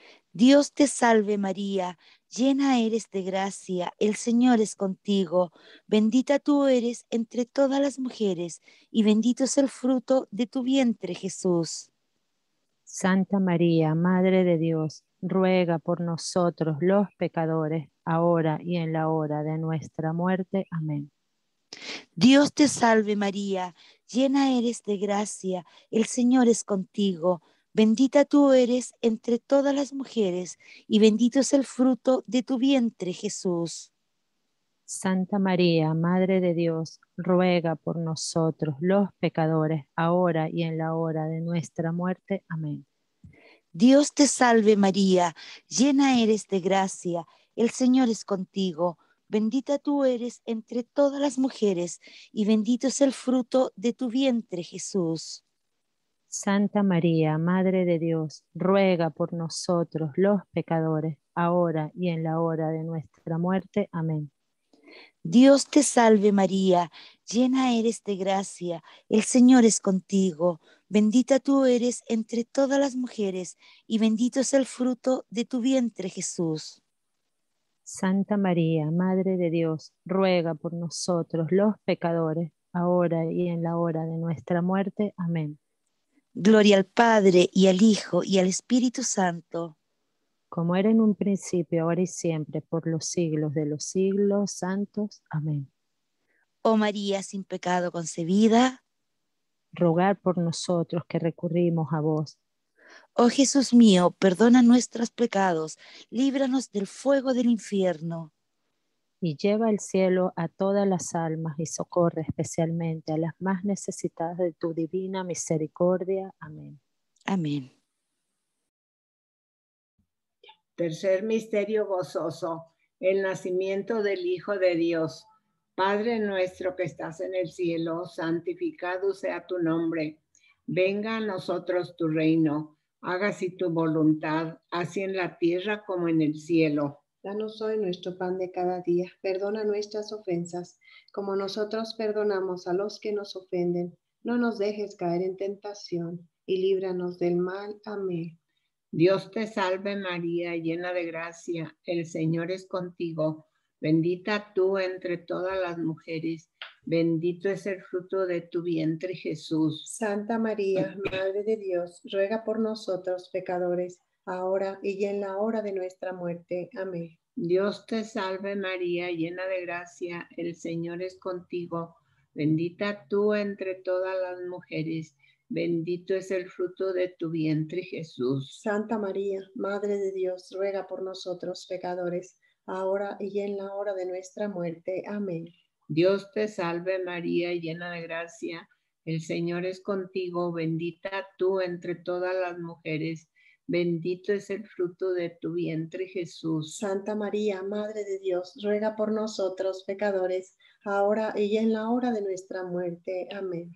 Dios te salve María, llena eres de gracia, el Señor es contigo, bendita tú eres entre todas las mujeres, y bendito es el fruto de tu vientre, Jesús. Santa María, Madre de Dios, ruega por nosotros los pecadores, ahora y en la hora de nuestra muerte. Amén. Dios te salve María, llena eres de gracia, el Señor es contigo, bendita tú eres entre todas las mujeres, y bendito es el fruto de tu vientre, Jesús. Santa María, Madre de Dios, ruega por nosotros los pecadores, ahora y en la hora de nuestra muerte. Amén. Dios te salve María, llena eres de gracia, el Señor es contigo, bendita tú eres entre todas las mujeres, y bendito es el fruto de tu vientre, Jesús. Santa María, Madre de Dios, ruega por nosotros los pecadores, ahora y en la hora de nuestra muerte. Amén. Dios te salve María, llena eres de gracia, el Señor es contigo, bendita tú eres entre todas las mujeres, y bendito es el fruto de tu vientre, Jesús. Santa María, Madre de Dios, ruega por nosotros los pecadores, ahora y en la hora de nuestra muerte. Amén. Gloria al Padre, y al Hijo, y al Espíritu Santo. Como era en un principio, ahora y siempre, por los siglos de los siglos santos. Amén. Oh María, sin pecado concebida, rogad por nosotros que recurrimos a vos. Oh Jesús mío, perdona nuestros pecados, líbranos del fuego del infierno. Y lleva al cielo a todas las almas y socorre especialmente a las más necesitadas de tu divina misericordia. Amén. Amén. Tercer misterio gozoso, el nacimiento del Hijo de Dios. Padre nuestro que estás en el cielo, santificado sea tu nombre. Venga a nosotros tu reino. Hágase tu voluntad, así en la tierra como en el cielo. Danos hoy nuestro pan de cada día. Perdona nuestras ofensas, como nosotros perdonamos a los que nos ofenden. No nos dejes caer en tentación, y líbranos del mal. Amén. Dios te salve María, llena de gracia, el Señor es contigo. Bendita tú entre todas las mujeres, bendito es el fruto de tu vientre, Jesús. Santa María, Madre de Dios, ruega por nosotros pecadores, ahora y en la hora de nuestra muerte. Amén. Dios te salve María, llena de gracia, el Señor es contigo. Bendita tú entre todas las mujeres, bendito es el fruto de tu vientre, Jesús. Santa María, Madre de Dios, ruega por nosotros pecadores, ahora y en la hora de nuestra muerte. Amén. Dios te salve María, llena de gracia, el Señor es contigo, bendita tú entre todas las mujeres, bendito es el fruto de tu vientre, Jesús. Santa María, Madre de Dios, ruega por nosotros pecadores, ahora y en la hora de nuestra muerte. Amén.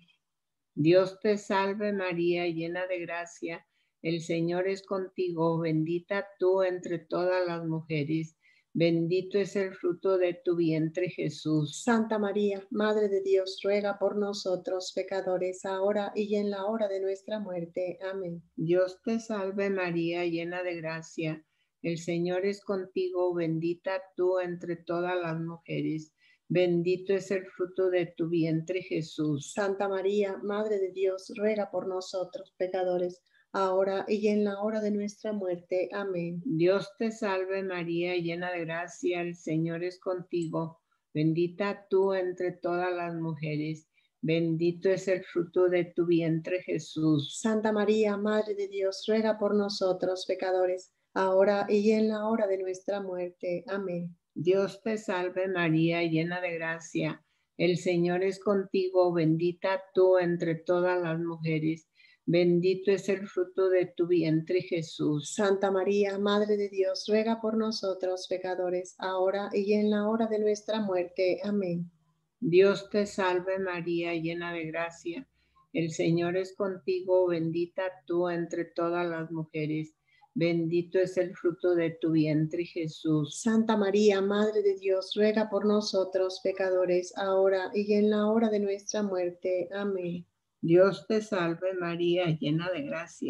Dios te salve María, llena de gracia, el Señor es contigo, bendita tú entre todas las mujeres, bendito es el fruto de tu vientre, Jesús. Santa María, Madre de Dios, ruega por nosotros pecadores, ahora y en la hora de nuestra muerte. Amén. Dios te salve María, llena de gracia, el Señor es contigo, bendita tú entre todas las mujeres, bendito es el fruto de tu vientre, Jesús. Santa María, Madre de Dios, ruega por nosotros pecadores, ahora y en la hora de nuestra muerte. Amén. Dios te salve María, llena de gracia, el Señor es contigo, bendita tú entre todas las mujeres, bendito es el fruto de tu vientre, Jesús. Santa María, Madre de Dios, ruega por nosotros pecadores, ahora y en la hora de nuestra muerte. Amén. Dios te salve María, llena de gracia, el Señor es contigo, bendita tú entre todas las mujeres, bendito es el fruto de tu vientre, Jesús. Santa María, Madre de Dios, ruega por nosotros pecadores, ahora y en la hora de nuestra muerte. Amén. Dios te salve María, llena de gracia, el Señor es contigo, bendita tú entre todas las mujeres, bendito es el fruto de tu vientre, Jesús. Santa María, Madre de Dios, ruega por nosotros pecadores, ahora y en la hora de nuestra muerte. Amén. Dios te salve María, llena de gracia,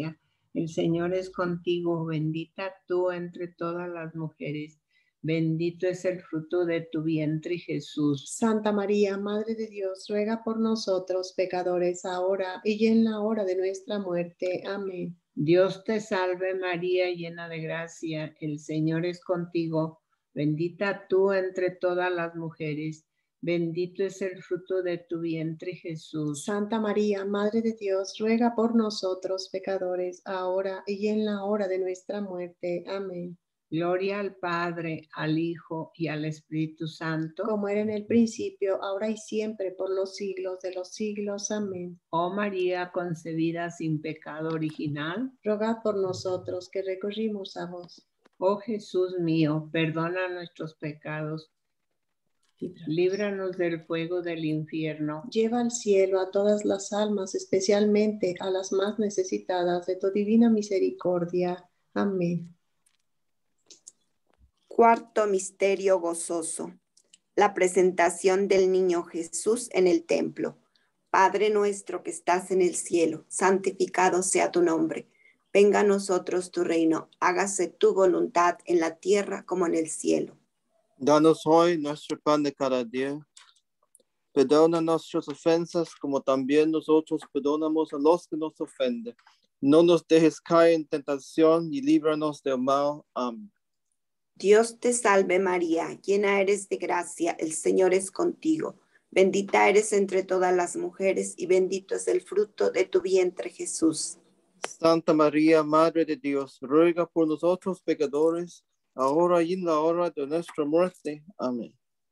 El Señor es contigo, bendita tú entre todas las mujeres. Bendito es el fruto de tu vientre, Jesús. Santa María, Madre de Dios, ruega por nosotros pecadores, ahora y en la hora de nuestra muerte. Amén. Dios te salve María, llena de gracia, el Señor es contigo. Bendita tú entre todas las mujeres. Bendito es el fruto de tu vientre, Jesús. Santa María, Madre de Dios, ruega por nosotros pecadores, ahora y en la hora de nuestra muerte. Amén. Gloria al Padre, al Hijo y al Espíritu Santo. Como era en el principio, ahora y siempre, por los siglos de los siglos. Amén. Oh María concebida sin pecado original, rogad por nosotros que recurrimos a vos. Oh Jesús mío, perdona nuestros pecados, líbranos del fuego del infierno. Lleva al cielo a todas las almas, especialmente a las más necesitadas de tu divina misericordia. Amén. Cuarto misterio gozoso. La presentación del niño Jesús en el templo. Padre nuestro que estás en el cielo, santificado sea tu nombre. Venga a nosotros tu reino. Hágase tu voluntad en la tierra como en el cielo. Danos hoy nuestro pan de cada día. Perdona nuestras ofensas como también nosotros perdonamos a los que nos ofenden. No nos dejes caer en tentación y líbranos del mal. Amén. Dios te salve María, llena eres de gracia, el Señor es contigo. Bendita eres entre todas las mujeres y bendito es el fruto de tu vientre Jesús. Santa María, Madre de Dios, ruega por nosotros pecadores, ahora y en la hora de nuestra muerte. Amén.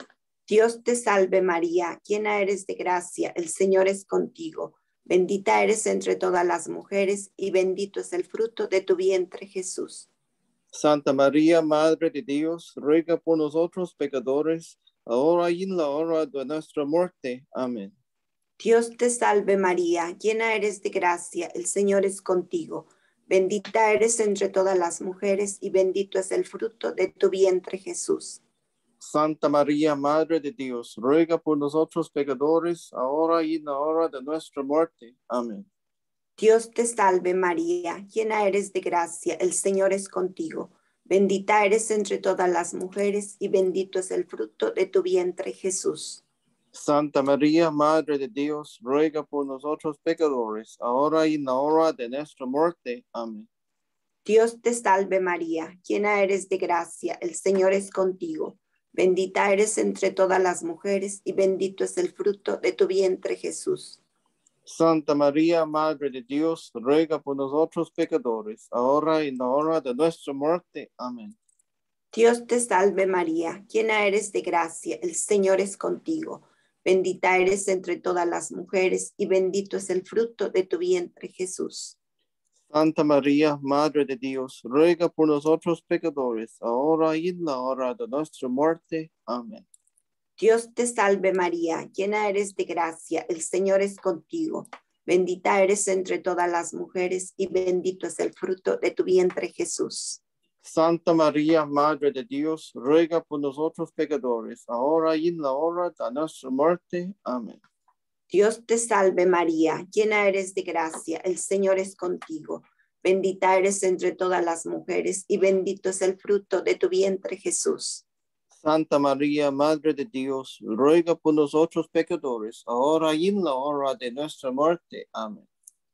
Dios te salve María, llena eres de gracia, el Señor es contigo. Bendita eres entre todas las mujeres y bendito es el fruto de tu vientre Jesús. Santa María, Madre de Dios, ruega por nosotros pecadores, ahora y en la hora de nuestra muerte. Amén. Dios te salve María, llena eres de gracia, el Señor es contigo. Bendita eres entre todas las mujeres y bendito es el fruto de tu vientre Jesús. Santa María, Madre de Dios, ruega por nosotros pecadores, ahora y en la hora de nuestra muerte. Amén. Dios te salve María, llena eres de gracia, el Señor es contigo. Bendita eres entre todas las mujeres y bendito es el fruto de tu vientre Jesús. Santa María, Madre de Dios, ruega por nosotros pecadores, ahora y en la hora de nuestra muerte. Amén. Dios te salve María, llena eres de gracia, el Señor es contigo. Bendita eres entre todas las mujeres y bendito es el fruto de tu vientre Jesús. Santa María, Madre de Dios, ruega por nosotros pecadores, ahora y en la hora de nuestra muerte. Amén. Dios te salve María, llena eres de gracia, el Señor es contigo. Bendita eres entre todas las mujeres y bendito es el fruto de tu vientre Jesús. Santa María, Madre de Dios, ruega por nosotros pecadores, ahora y en la hora de nuestra muerte. Amén. Dios te salve María, llena eres de gracia, el Señor es contigo. Bendita eres entre todas las mujeres y bendito es el fruto de tu vientre Jesús. Santa María, Madre de Dios, ruega por nosotros pecadores, ahora y en la hora de nuestra muerte. Amén. Dios te salve María, llena eres de gracia, el Señor es contigo. Bendita eres entre todas las mujeres y bendito es el fruto de tu vientre Jesús. Santa María, Madre de Dios, ruega por nosotros pecadores, ahora y en la hora de nuestra muerte. Amén.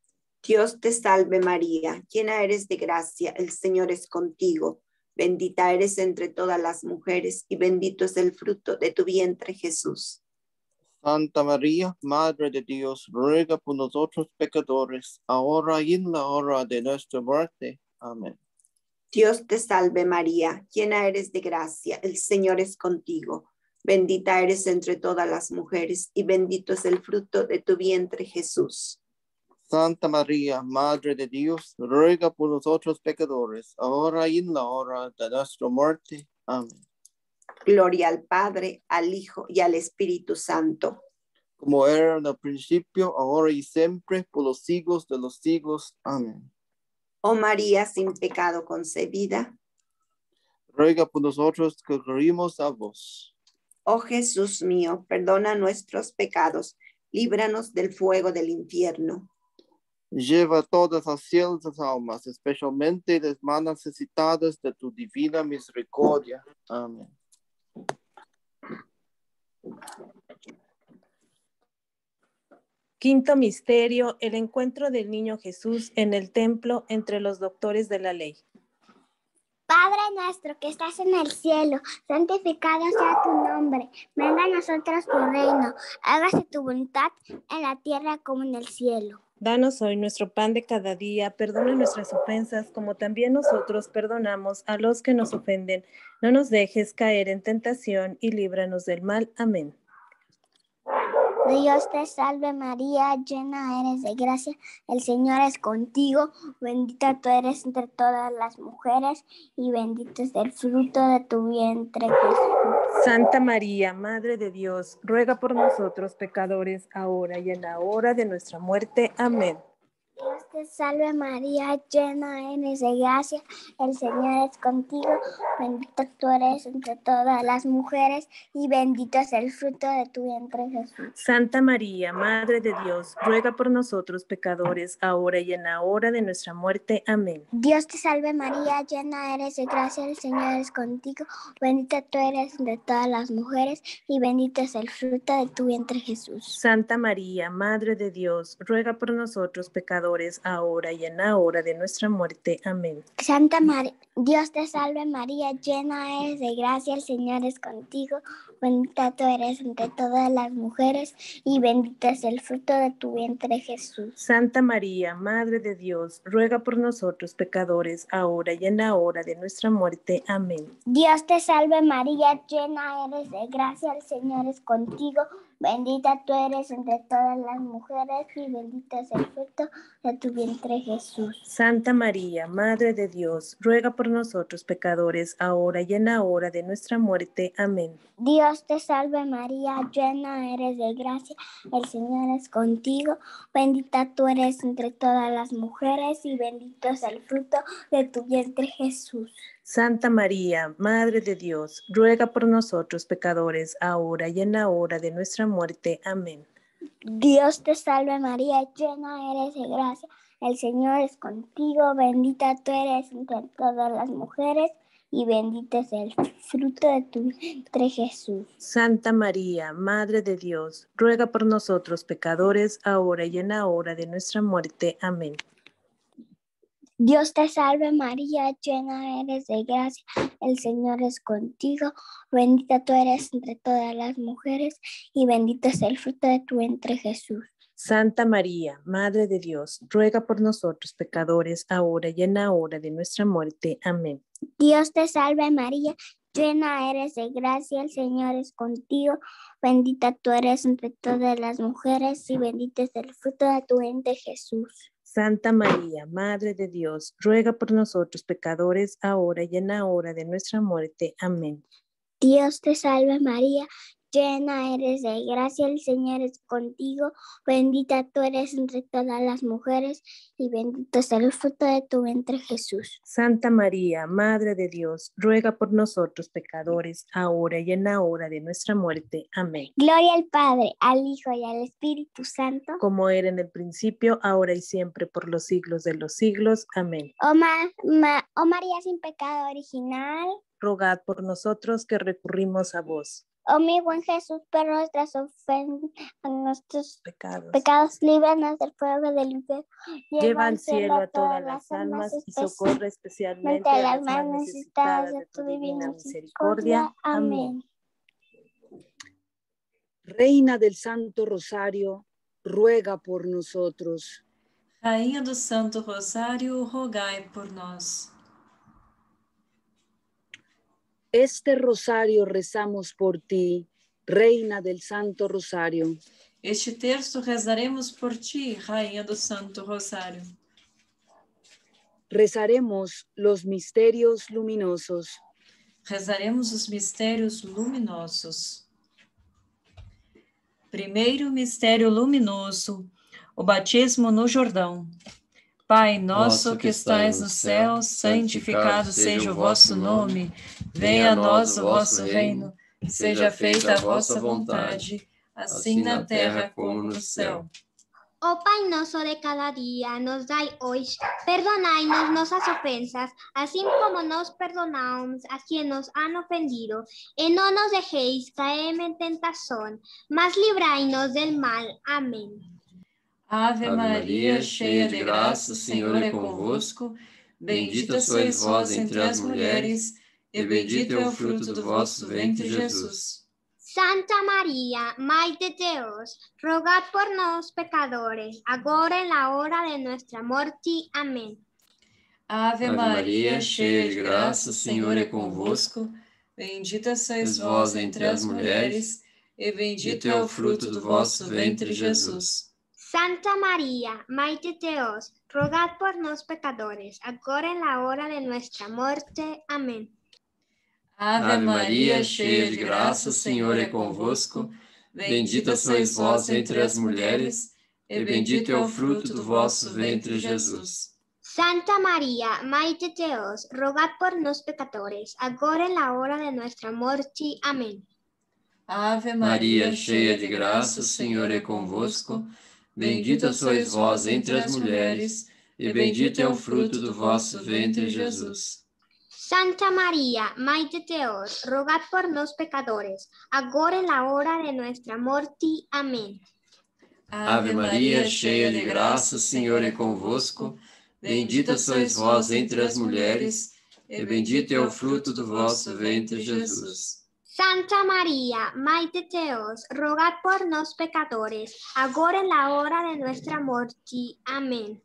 Dios te salve María, llena eres de gracia, el Señor es contigo. Bendita eres entre todas las mujeres y bendito es el fruto de tu vientre Jesús. Santa María, Madre de Dios, ruega por nosotros pecadores, ahora y en la hora de nuestra muerte. Amén. Dios te salve María, llena eres de gracia, el Señor es contigo. Bendita eres entre todas las mujeres y bendito es el fruto de tu vientre Jesús. Santa María, Madre de Dios, ruega por nosotros pecadores, ahora y en la hora de nuestra muerte. Amén. Gloria al Padre, al Hijo y al Espíritu Santo. Como era en el principio, ahora y siempre, por los siglos de los siglos. Amén. Oh María, sin pecado concebida, ruega por nosotros que recurrimos a vos. Oh Jesús mío, perdona nuestros pecados, líbranos del fuego del infierno. Lleva todas las cielos almas, especialmente las más necesitadas de tu divina misericordia. Amén. Quinto misterio, el encuentro del niño Jesús en el templo entre los doctores de la ley. Padre nuestro que estás en el cielo, santificado sea tu nombre. Venga a nosotros tu reino. Hágase tu voluntad en la tierra como en el cielo. Danos hoy nuestro pan de cada día. Perdona nuestras ofensas como también nosotros perdonamos a los que nos ofenden. No nos dejes caer en tentación y líbranos del mal. Amén. Dios te salve María, llena eres de gracia, el Señor es contigo, bendita tú eres entre todas las mujeres y bendito es el fruto de tu vientre Jesús. Santa María, Madre de Dios, ruega por nosotros pecadores, ahora y en la hora de nuestra muerte. Amén. Dios te salve María, llena eres de gracia, el Señor es contigo, bendita tú eres entre todas las mujeres y bendito es el fruto de tu vientre Jesús. Santa María, Madre de Dios, ruega por nosotros pecadores, ahora y en la hora de nuestra muerte. Amén. Dios te salve María, llena eres de gracia, el Señor es contigo, bendita tú eres entre todas las mujeres y bendito es el fruto de tu vientre Jesús. Santa María, Madre de Dios, ruega por nosotros pecadores, ahora y en la hora de nuestra muerte. Amén. Santa María, Dios te salve María, llena eres de gracia, el Señor es contigo, bendita tú eres entre todas las mujeres y bendito es el fruto de tu vientre Jesús. Santa María, Madre de Dios, ruega por nosotros pecadores, ahora y en la hora de nuestra muerte. Amén. Dios te salve María, llena eres de gracia, el Señor es contigo, bendita tú eres entre todas las mujeres y bendito es el fruto de tu vientre Jesús. Santa María, Madre de Dios, ruega por nosotros pecadores, ahora y en la hora de nuestra muerte. Amén. Dios te salve María, llena eres de gracia, el Señor es contigo, bendita tú eres entre todas las mujeres y bendito es el fruto de tu vientre Jesús. Santa María, Madre de Dios, ruega por nosotros pecadores, ahora y en la hora de nuestra muerte. Amén. Dios te salve María, llena eres de gracia, el Señor es contigo, bendita tú eres entre todas las mujeres y bendito es el fruto de tu vientre Jesús. Santa María, Madre de Dios, ruega por nosotros pecadores, ahora y en la hora de nuestra muerte. Amén. Dios te salve María, llena eres de gracia, el Señor es contigo, bendita tú eres entre todas las mujeres y bendito es el fruto de tu vientre Jesús. Santa María, Madre de Dios, ruega por nosotros pecadores, ahora y en la hora de nuestra muerte. Amén. Dios te salve María, llena eres de gracia, el Señor es contigo, bendita tú eres entre todas las mujeres y bendito es el fruto de tu vientre Jesús. Santa María, Madre de Dios, ruega por nosotros pecadores, ahora y en la hora de nuestra muerte. Amén. Dios te salve María, llena eres de gracia, el Señor es contigo, bendita tú eres entre todas las mujeres y bendito es el fruto de tu vientre Jesús. Santa María, Madre de Dios, ruega por nosotros pecadores, ahora y en la hora de nuestra muerte. Amén. Gloria al Padre, al Hijo y al Espíritu Santo, como era en el principio, ahora y siempre, por los siglos de los siglos. Amén. Oh, Ma- Ma- oh María sin pecado original, rogad por nosotros que recurrimos a vos. Oh mi buen Jesús, por nuestras ofensas, nuestros pecados, pecados líbranos del fuego del infierno. Lleva al cielo a todas las almas y socorre especialmente a las más necesitadas de tu divina misericordia. Amén. Reina del Santo Rosario, ruega por nosotros. Rainha do Santo Rosário, rogai por nós. Este rosario rezamos por ti, Reina del Santo Rosario. Este terço rezaremos por ti, Rainha do Santo Rosário. Rezaremos los misterios luminosos. Rezaremos os mistérios luminosos. Primeiro mistério luminoso, o batismo no Jordão. Pai nosso que estais no céu, santificado seja o vosso nome. Venha a nós o vosso reino. Seja feita a vossa vontade, assim na terra como no céu. O Pai nosso de cada dia, nos dai hoje, perdonai-nos nossas ofensas, assim como nós perdonamos a quem nos han ofendido, e não nos deixeis cair em tentação, mas livrai-nos del mal. Amém. Ave Maria, cheia de graça, o Senhor é convosco. Bendita sois vós entre as mulheres, e bendito é o fruto do vosso ventre, Jesus. Santa María, Mãe de Dios, rogad por nós, pecadores, agora e na hora de nuestra morte. Amém. Ave Maria, cheia de graça, o Senhor é convosco. Bendita sois vós entre as mulheres, e bendito é o fruto do vosso ventre, Jesus. Santa María, Mãe de Dios, rogad por nós, pecadores, agora e na hora de nuestra morte. Amém. Ave Maria, cheia de graça, o Senhor é convosco. Bendita sois vós entre as mulheres, e bendito é o fruto do vosso ventre, Jesus. Santa María, Mãe de Deus, rogad por nós, pecadores, agora e na hora de nuestra morte. Amém. Ave Maria, cheia de graça, o Senhor é convosco. Bendita sois vós entre as mulheres, e bendito é o fruto do vosso ventre, Jesus. Santa María, Mãe de Deus, rogad por nós, pecadores, agora e na hora de nuestra morte. Amém. Ave Maria, cheia de graça, o Senhor é convosco. Bendita sois vós entre as mulheres, e bendito é o fruto do vosso ventre, Jesus. Santa María, Mãe de Deus, rogad por nós, pecadores, agora e na hora de nuestra morte. Amém.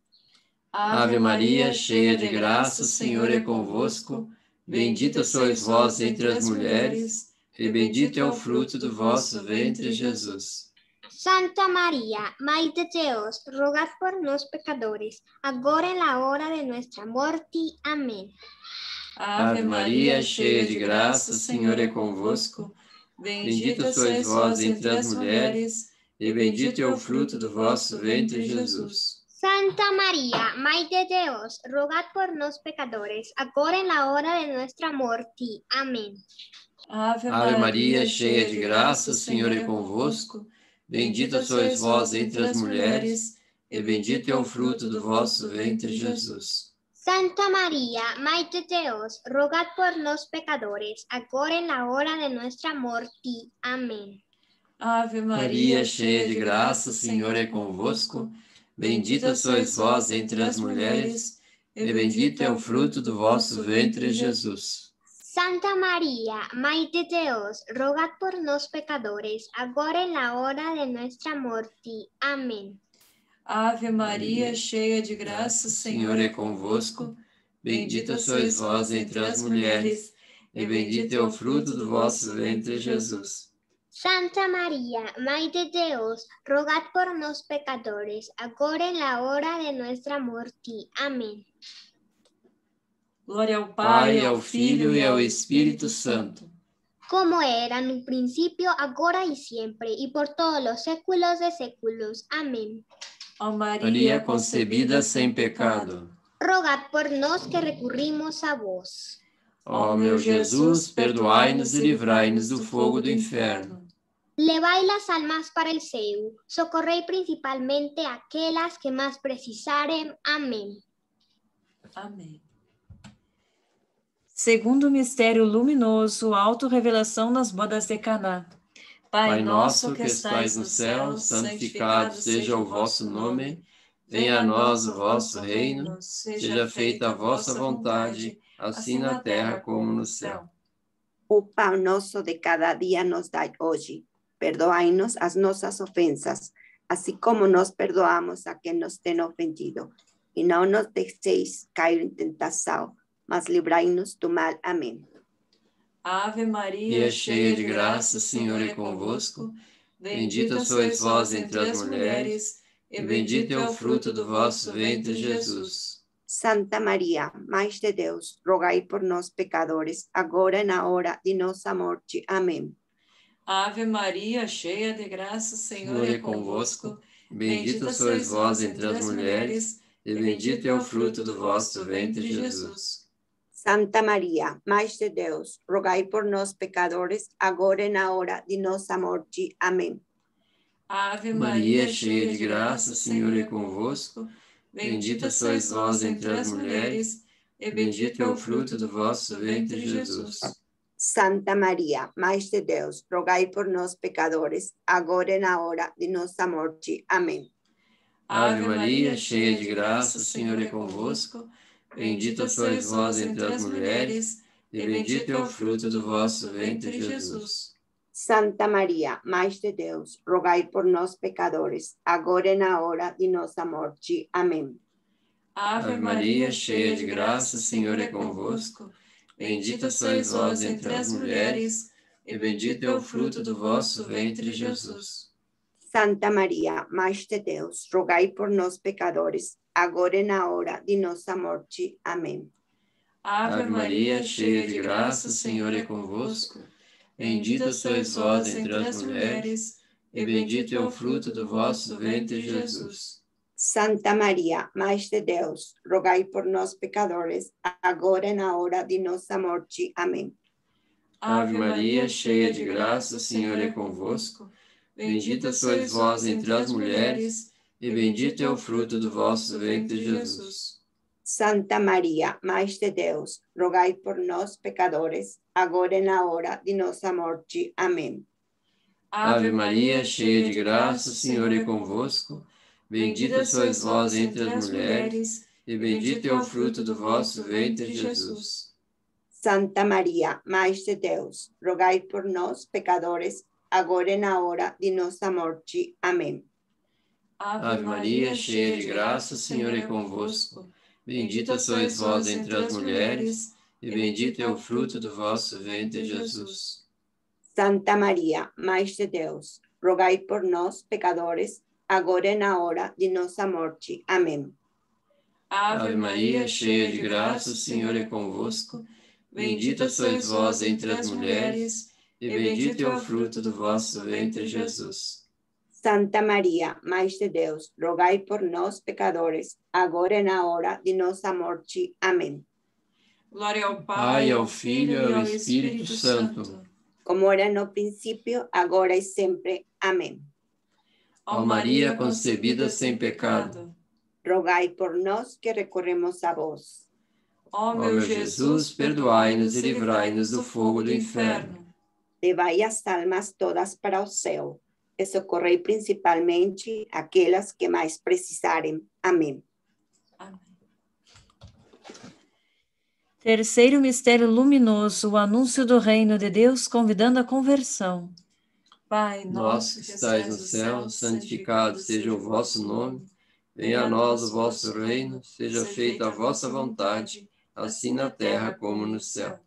Ave Maria, cheia de graça, o Senhor é convosco. Bendita sois vós entre as mulheres, e bendito é o fruto do vosso ventre, Jesus. Santa María, Mãe de Deus, rogad por nós, pecadores, agora e na hora de nuestra morte. Amém. Ave Maria, cheia de graça, o Senhor é convosco. Bendita sois vós entre as mulheres, e bendito é o fruto do vosso ventre, Jesus. Santa María, Mãe de Deus, rogad por nós, pecadores, agora e na hora de nuestra morte. Amém. Ave Maria, cheia de graça, o Senhor é convosco. Bendita sois vós entre as mulheres, e bendito é o fruto do vosso ventre, Jesus. Santa María, Mãe de Deus, rogad por nós, pecadores, agora e na hora de nuestra morte. Amém. Ave Maria, cheia de graça, o Senhor é convosco. Bendita sois vós entre as mulheres, e bendito é o fruto do vosso ventre, Jesus. Santa María, Mãe de Deus, rogad por nós, pecadores, agora e na hora de nuestra morte. Amém. Ave Maria, cheia de graça, o Senhor é convosco. Bendita sois vós entre as mulheres, e bendito é o fruto do vosso ventre, Jesus. Santa María, Mãe de Deus, rogad por nós, pecadores, agora e na hora de nuestra morte. Amém. Glória ao Pai, ao Filho e ao Espírito Santo. Como era no princípio, agora e sempre, e por todos os séculos de séculos. Amém. Ó Maria concebida sem pecado, rogad por nós que recorrimos a vós. Ó meu Jesus, perdoai-nos e livrai-nos do fogo do inferno. Levai las almas para el cielo, socorrei principalmente aquelas que mais precisarem. Amém. Amém. Segundo mistério luminoso, autorrevelação nas bodas de Caná. Pai nosso que estais no céu, santificado seja o vosso nome. Venha a nós o vosso reino. Seja feita a vossa vontade, assim na terra como no céu. O pão nosso de cada dia nos dai hoje. Perdoai-nos as nossas ofensas, assim como nós perdoamos a quem nos tem ofendido. E não nos deixeis cair em tentação, mas livrai-nos do mal. Amém. Ave Maria, cheia de graça, o Senhor é convosco. Bendita sois vós entre as mulheres, e bendito é o fruto do vosso ventre, Jesus. Santa Maria, Mãe de Deus, rogai por nós, pecadores, agora e na hora de nossa morte. Amém. Ave Maria, cheia de graça, o Senhor é convosco. Bendita sois vós entre as mulheres, e bendito é o fruto do vosso ventre, Jesus. Santa Maria, Mãe de Deus, rogai por nós, pecadores, agora e na hora de nossa morte. Amém. Ave Maria, cheia de graça, o Senhor é convosco. Bendita sois vós entre as mulheres, e bendito é o fruto do vosso ventre, Jesus. Santa Maria, Mãe de Deus, rogai por nós, pecadores, agora e na hora de nossa morte. Amém. Ave Maria, cheia de graça, o Senhor é convosco. Bendita sois vós entre as mulheres, e bendito é o fruto do vosso ventre, Jesus. Santa Maria, Mãe de Deus, rogai por nós, pecadores, agora e na hora de nossa morte. Amém. Ave Maria, cheia de graça, o Senhor é convosco. Bendita sois vós entre as mulheres, e bendito é o fruto do vosso ventre, Jesus. Santa Maria, Mãe de Deus, rogai por nós, pecadores, agora e na hora de nossa morte. Amém. Ave Maria, cheia de graça, o Senhor é convosco. Bendita sois vós entre as mulheres, e bendito é o fruto do vosso ventre, Jesus. Santa Maria, Mãe de Deus, rogai por nós, pecadores, agora e na hora de nossa morte. Amém. Ave Maria, cheia de graça, o Senhor é convosco. Bendita sois vós entre as mulheres, e bendito é o fruto do vosso ventre, Jesus. Santa Maria, Mãe de Deus, rogai por nós, pecadores, agora e na hora de nossa morte. Amém. Ave Maria, cheia de graça, o Senhor é convosco. Bendita sois vós entre as mulheres, e bendito é o fruto do vosso ventre, Jesus. Santa Maria, Mãe de Deus, rogai por nós, pecadores, agora e na hora de nossa morte. Amém. Ave Maria, cheia de graça, o Senhor é convosco. Bendita sois vós entre as mulheres, e bendito é o fruto do vosso ventre, Jesus. Santa Maria, Mãe de Deus, rogai por nós, pecadores, agora e na hora de nossa morte. Amém. Ave Maria, cheia de graça, o Senhor é convosco. Bendita sois vós entre as mulheres, e bendito é o fruto do vosso ventre, Jesus. Santa Maria, Mãe de Deus, rogai por nós, pecadores, agora e na hora de nossa morte. Amém. Glória ao Pai, ao Filho e ao Espírito Santo. Como era no princípio, agora e sempre. Amém. Ó Maria concebida sem pecado, rogai por nós que recorremos a vós. Ó meu Jesus, perdoai-nos e livrai-nos do fogo do inferno. Levai as almas todas para o céu, e socorrei principalmente aquelas que mais precisarem. Amém. Amém. Terceiro mistério luminoso, o anúncio do reino de Deus convidando a conversão. Pai nosso que estais no céu, santificado seja o vosso nome. Venha a nós o vosso reino, seja feita a vossa vontade, assim na terra como no céu.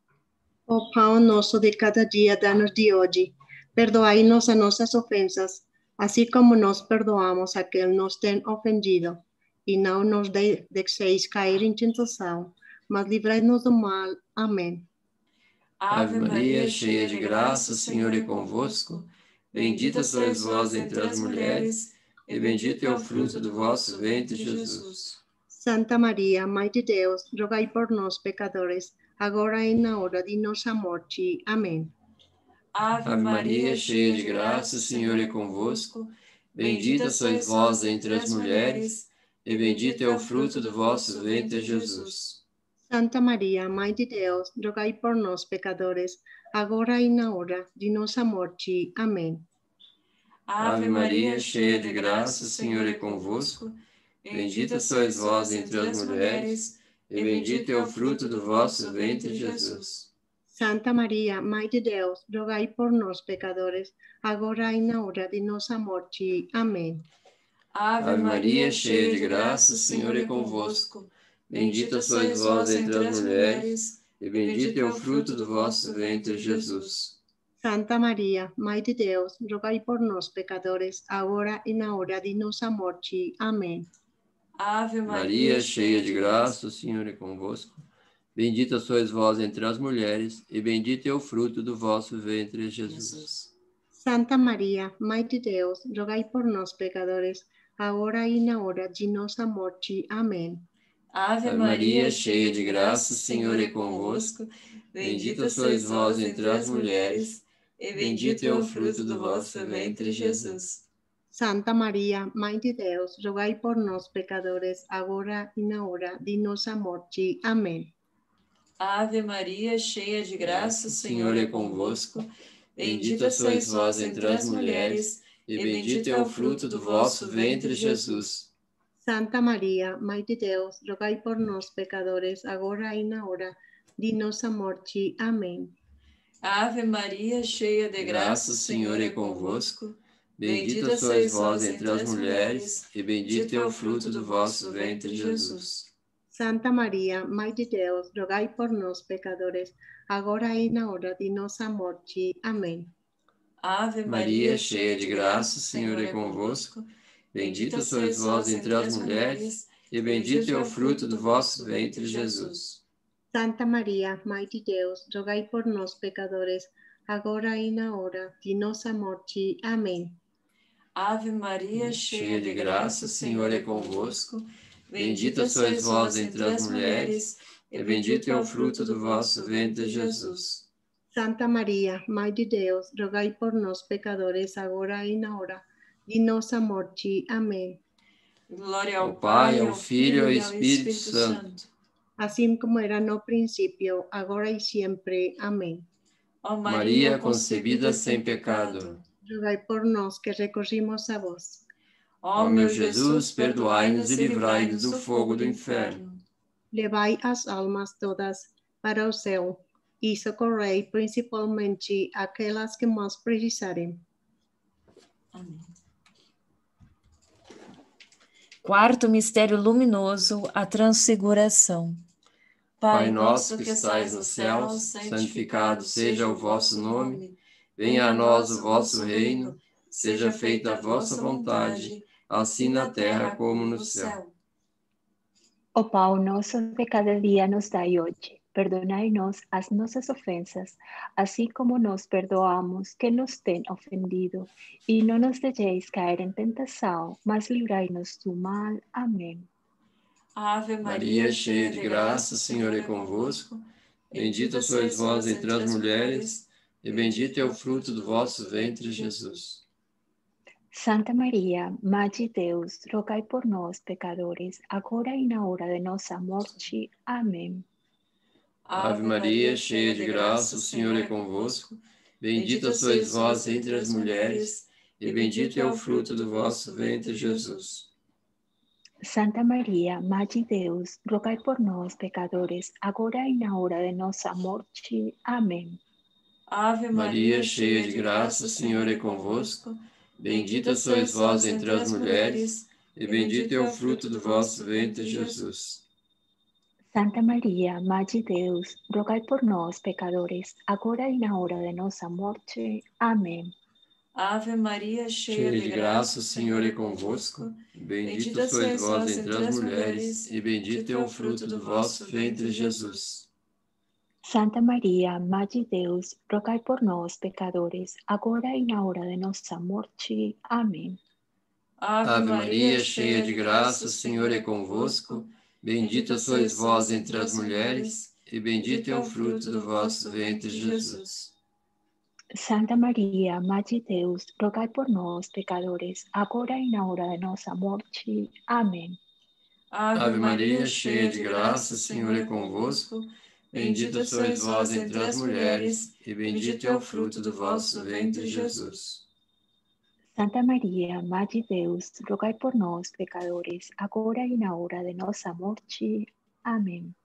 O pão nosso de cada dia dá-nos de hoje. Perdoai-nos as nossas ofensas, assim como nós perdoamos a quem nos tem ofendido. E não nos deixeis cair em tentação, mas livrai-nos do mal. Amém. Ave Maria, cheia de graça, o Senhor é convosco. Bendita sois vós entre as mulheres, e bendito é o fruto do vosso ventre, Jesus. Santa Maria, Mãe de Deus, rogai por nós, pecadores, agora e na hora de nossa morte. Amém. Ave Maria, cheia de graça, o Senhor é convosco. Bendita sois vós entre as mulheres, e bendito é o fruto do vosso ventre, Jesus. Santa Maria, Mãe de Deus, rogai por nós, pecadores, agora e na hora de nossa morte. Amém. Ave Maria, cheia de graça, o Senhor é convosco. Bendita sois vós entre as mulheres, e bendito é o fruto do vosso ventre, Jesus. Santa Maria, Mãe de Deus, rogai por nós, pecadores, agora e na hora de nossa morte. Amém. Ave Maria, cheia de graça, o Senhor é convosco. Bendita sois vós entre as mulheres, e bendito é o fruto do vosso ventre, Jesus. Santa Maria, Mãe de Deus, rogai por nós, pecadores, agora e na hora de nossa morte. Amém. Ave Maria, cheia de graça, o Senhor é convosco. Bendita sois vós entre as mulheres, e bendito é o fruto do vosso ventre, Jesus. Santa Maria, Mãe de Deus, rogai por nós, pecadores, agora e na hora de nossa morte. Amém. Ave Maria, cheia de graça, o Senhor é convosco. Bendita sois vós entre as mulheres, e bendito é o fruto do vosso ventre, Jesus. Santa Maria, Mãe de Deus, rogai por nós, pecadores, agora e na hora de nossa morte. Amém. Ave Maria, cheia de graça, o Senhor é convosco. Bendita sois vós entre as mulheres, e bendito é o fruto do vosso ventre, Jesus. Santa Maria, Mãe de Deus, rogai por nós, pecadores, agora e na hora de nossa morte. Amém. Ave Maria, cheia de graça, o Senhor é convosco. Bendita sois vós entre as mulheres, e bendito é o fruto do vosso ventre, Jesus. Santa Maria, Mãe de Deus, rogai por nós, pecadores, agora e na hora de nossa morte. Amém. Ave Maria, cheia de graça, o Senhor é convosco. Bendita sois vós entre as mulheres, e bendito é o fruto do vosso ventre, Jesus. Santa Maria, Mãe de Deus, rogai por nós, pecadores, agora e na hora de nossa morte. Amém. Ave Maria, cheia de graça, o Senhor é convosco. Bendita sois vós entre as mulheres, e bendito é o fruto do vosso ventre, Jesus. Santa Maria, Mãe de Deus, rogai por nós, pecadores, agora e na hora de nossa morte. Amém. Glória ao Pai, ao Filho e ao Espírito Santo. Assim como era no princípio, agora e sempre. Amém. Ó Maria concebida sem pecado, rogai por nós que recorrimos a vós. Ó meu Jesus, perdoai-nos e livrai-nos do fogo do inferno. Levai as almas todas para o céu e socorrei principalmente aquelas que mais precisarem. Amém. Quarto mistério luminoso, a transfiguração. Pai nosso que estais no céu, santificado seja o vosso nome. Venha a nós o vosso reino, seja feita a vossa vontade, assim na terra como no céu. O pão nosso de cada dia nos dai hoje. Perdonai-nos as nossas ofensas, assim como nós perdoamos quem nos tem ofendido. E não nos deixeis cair em tentação, mas livrai-nos do mal. Amém. Ave Maria, cheia de graça, o Senhor é convosco. Bendita sois vós entre as mulheres, e bendito é o fruto do vosso ventre, Jesus. Santa Maria, Mãe de Deus, rogai por nós, pecadores, agora e na hora de nossa morte. Amém. Ave Maria, cheia de graça, o Senhor é convosco. Bendita sois vós entre as mulheres, e bendito é o fruto do vosso ventre, Jesus. Santa Maria, Mãe de Deus, rogai por nós, pecadores, agora e na hora de nossa morte. Amém. Ave Maria, cheia de graça, o Senhor é convosco. Bendita sois vós entre as mulheres, e bendito é o fruto do vosso ventre, Jesus. Santa Maria, Mãe de Deus, rogai por nós, pecadores, agora e na hora de nossa morte. Amém. Ave Maria, cheia de graça, o Senhor é convosco. Bendita sois vós entre as mulheres, e bendito é o fruto do vosso ventre, Jesus. Santa Maria, Mãe de Deus, rogai por nós, pecadores, agora e na hora de nossa morte. Amém. Ave Maria, cheia de graça, o Senhor é convosco. Bendita sois vós entre as mulheres, e bendito é o fruto do vosso ventre, Jesus. Santa Maria, Mãe de Deus, rogai por nós, pecadores, agora e na hora de nossa morte. Amém. Ave Maria, cheia de graça, o Senhor é convosco. Bendita sois vós entre as mulheres, e bendito é o fruto do vosso ventre, Jesus. Santa Maria, Mãe de Deus, rogai por nós, pecadores, agora e na hora de nossa morte. Amém.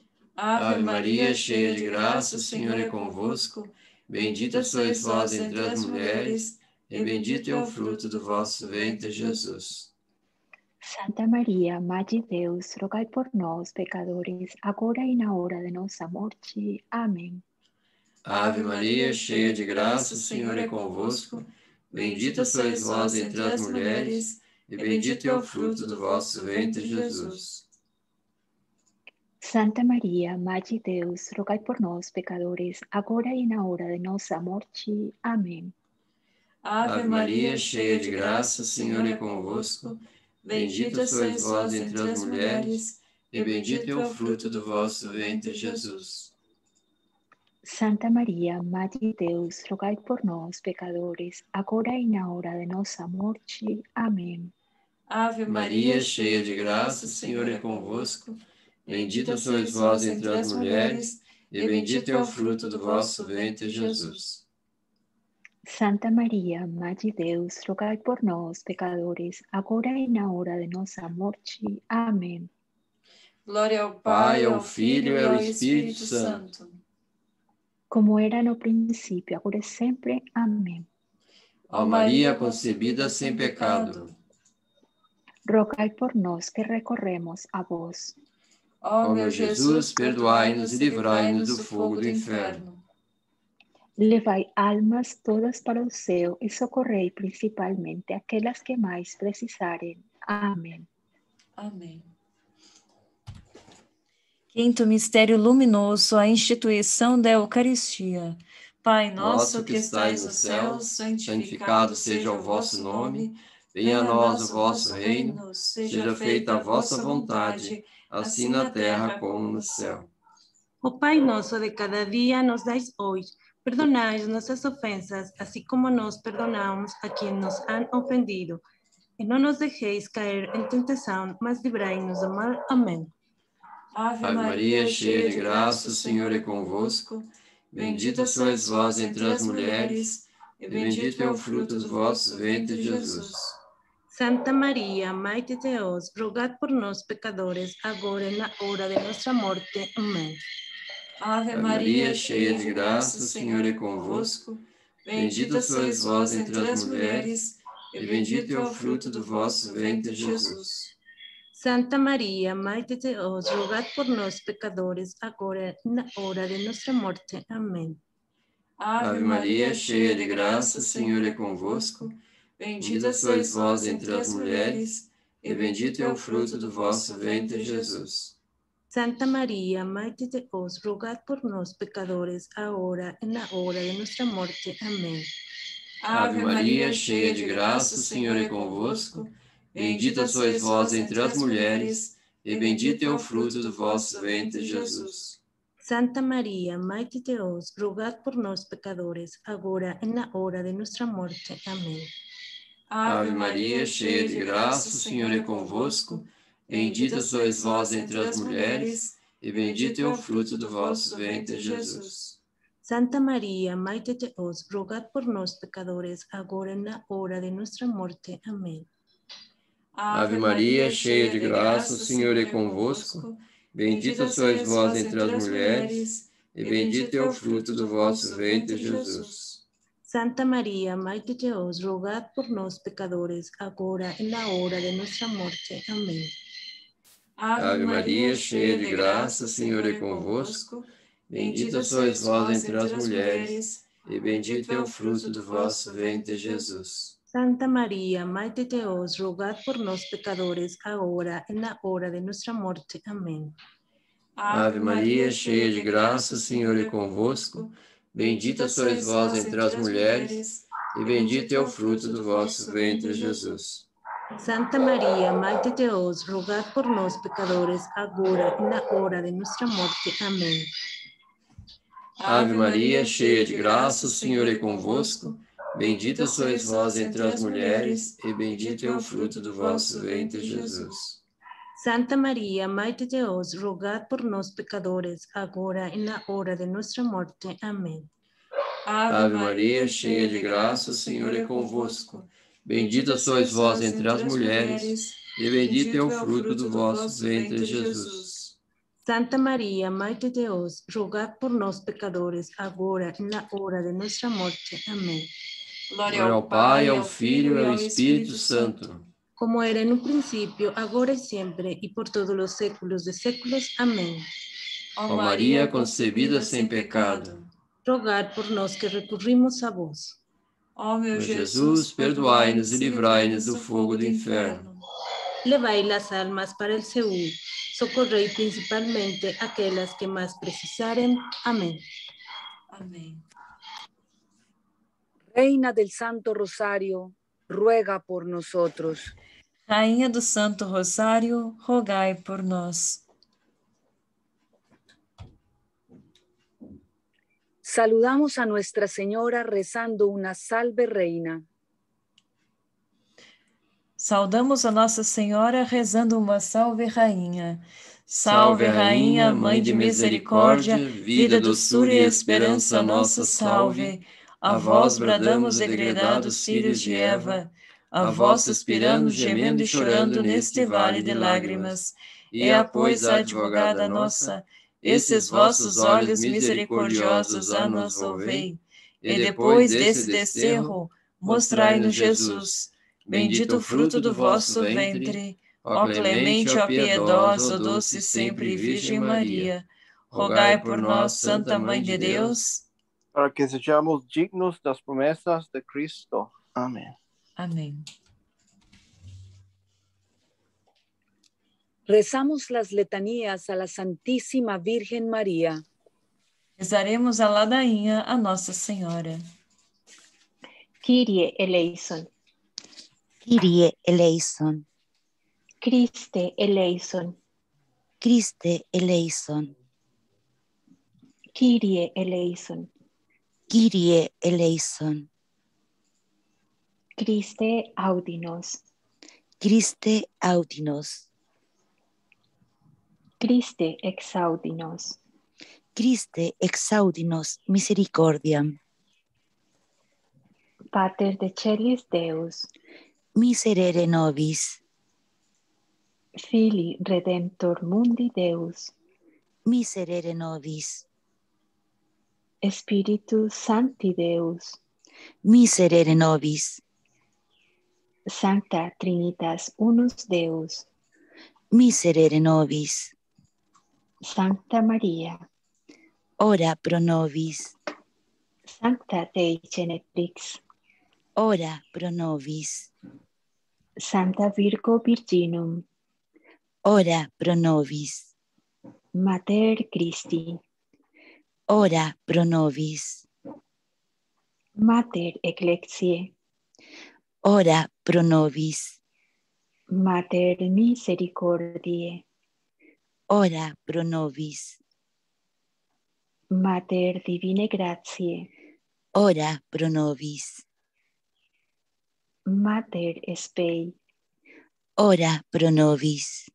Ave Maria, cheia de graça, o Senhor é convosco. Bendita sois vós entre as mulheres, e bendito é o fruto do vosso ventre, Jesus. Santa Maria, Mãe de Deus, rogai por nós, pecadores, agora e na hora de nossa morte. Amém. Ave Maria, cheia de graça, o Senhor é convosco. Bendita sois vós entre as mulheres, e bendito é o fruto do vosso ventre, Jesus. Santa Maria, Mãe de Deus, rogai por nós, pecadores, agora e na hora de nossa morte. Amém. Ave Maria, cheia de graça, o Senhor é convosco. Bendita sois vós entre as mulheres, e bendito é o fruto do vosso ventre, Jesus. Santa Maria, Mãe de Deus, rogai por nós, pecadores, agora e na hora de nossa morte. Amém. Ave Maria, cheia de graça, o Senhor é convosco. Bendita sois vós entre as mulheres, e bendito é o fruto do vosso ventre, Jesus. Santa Maria, Mãe de Deus, rogai por nós, pecadores, agora e na hora de nossa morte. Amém. Glória ao Pai, ao Filho e ao Espírito Santo. Como era no princípio, agora e sempre. Amém. Ó Maria concebida sem pecado, rogai por nós que recorremos a vós. Ó meu Jesus, perdoai-nos e livrai-nos do fogo do inferno. Levai almas todas para o céu e socorrei principalmente aquelas que mais precisarem. Amém. Amém. Quinto mistério luminoso, a instituição da Eucaristia. Pai nosso que estais no céu, santificado seja o vosso nome. Venha a nós o vosso reino, seja feita a vossa vontade, assim na terra como no céu. O Pai nosso de cada dia nos dais hoje. Perdonai nossas ofensas, assim como nós perdonamos a quem nos han ofendido. E não nos deixeis cair em tentação, mas livrai-nos do mal. Amém. Ave Maria, cheia de graça, o Senhor é convosco. Bendita sois vós entre as mulheres, e bendito é o fruto do vosso ventre, Jesus. Santa Maria, Mãe de Deus, rogai por nós, pecadores, agora e na hora de nossa morte. Amém. Ave Maria, cheia de graça, o Senhor é convosco. Bendita sois vós entre as mulheres, e bendito é o fruto do vosso ventre, Jesus. Santa Maria, Mãe de Deus, rogai por nós, pecadores, agora e na hora de nossa morte. Amém. Ave Maria, cheia de graça, o Senhor é convosco. Bendita sois vós entre as mulheres, e bendito é o fruto do vosso ventre, Jesus. Santa Maria, Mãe de Deus, rogai por nós, pecadores, agora e na hora de nossa morte. Amém. Ave Maria, cheia de graça, o Senhor é convosco. Bendita sois vós entre as mulheres, e bendito é o fruto do vosso ventre, Jesus. Santa Maria, Mãe de Deus, rogai por nós, pecadores, agora e na hora de nossa morte. Amém. Ave Maria, cheia de graça, o Senhor é convosco. Bendita sois vós entre as mulheres, e bendito é o fruto do vosso ventre, Jesus. Santa Maria, Mãe de Deus, rogai por nós, pecadores, agora e na hora de nossa morte. Amém. Ave Maria, cheia de graça, o Senhor é convosco. Bendita sois vós entre as mulheres, e bendito é o fruto do vosso ventre, Jesus. Santa Maria, Mãe de Deus, rogai por nós, pecadores, agora e na hora de nossa morte. Amém. Ave Maria, cheia de graça, o Senhor é convosco. Bendita sois vós entre as mulheres, e bendito é o fruto do vosso ventre, Jesus. Santa Maria, Mãe de Deus, rogai por nós, pecadores, agora e na hora de nossa morte. Amém. Ave Maria, cheia de graça, o Senhor é convosco. Bendita sois vós entre as mulheres, e bendito é o fruto do vosso ventre, Jesus. Santa Maria, Mãe de Deus, rogai por nós, pecadores, agora e na hora de nossa morte. Amém. Ave Maria, cheia de graça, o Senhor é convosco. Bendita sois vós entre as mulheres, e bendito é o fruto do vosso ventre, Jesus. Santa Maria, Mãe de Deus, rogai por nós, pecadores, agora e na hora de nossa morte. Amém. Ave Maria, cheia de graça, o Senhor é convosco. Bendita sois vós entre as mulheres, e bendito é o fruto do vosso ventre, Jesus. Santa Maria, Mãe de Deus, rogai por nós, pecadores, agora e na hora de nossa morte. Amém. Glória ao Pai, ao Filho e ao Espírito Santo. Como era no princípio, agora e sempre, e por todos os séculos de séculos. Amém. Ó Maria concebida sem pecado, rogai por nós que recorrimos a vós. Ó meu Jesus, perdoai-nos e livrai-nos do fogo do inferno. Levai as almas para o céu, socorrei principalmente aquelas que mais precisarem. Amém. Amém. Reina del Santo Rosario, ruega por nosotros. Rainha do Santo Rosário, rogai por nós. Saludamos a Nuestra Señora rezando una Salve Reina. Saudamos a Nossa Senhora rezando uma Salve Rainha. Salve Rainha, Mãe de Misericórdia, vida, doçura e esperança nossa, salve. A vós bradamos, degredados filhos de Eva, a vós suspiramos, gemendo e chorando neste vale de lágrimas. Ea, pois, a advogada nossa, esses vossos olhos misericordiosos a nos volvei, e depois desse desterro, mostrai-nos Jesus. Bendito o fruto do vosso ventre, ó clemente, ó piedosa, ó doce sempre Virgem Maria. Rogai por nós, Santa Mãe de Deus, para que sejamos dignos das promessas de Cristo. Amén. Amém. Rezamos las letanías a la Santísima Virgen María. Rezaremos a ladainha a Nossa Senhora. Kyrie eleison. Kyrie eleison. Christe eleison. Christe eleison. Kyrie eleison. Kyrie eleison. Christe audinos. Christe audinos. Christe exaudinos. Christe exaudinos misericordiam. Pater Decelis Deus. Miserere nobis. Filii Redemptor mundi Deus. Miserere nobis. Spiritus Sancti Deus. Miserere nobis. Sancta Trinitas unus Deus. Miserere nobis. Sancta Maria. Ora pro nobis. Sancta Dei Genetrix. Ora pro nobis. Santa Virgo Virginum. Ora pro nobis. Mater Christi. Ora pro nobis. Mater Ecclesiae. Ora pro nobis. Mater Misericordiae. Ora pro nobis. Mater Divinae Gratiae. Ora pro nobis. Mater Spei. Ora pro nobis.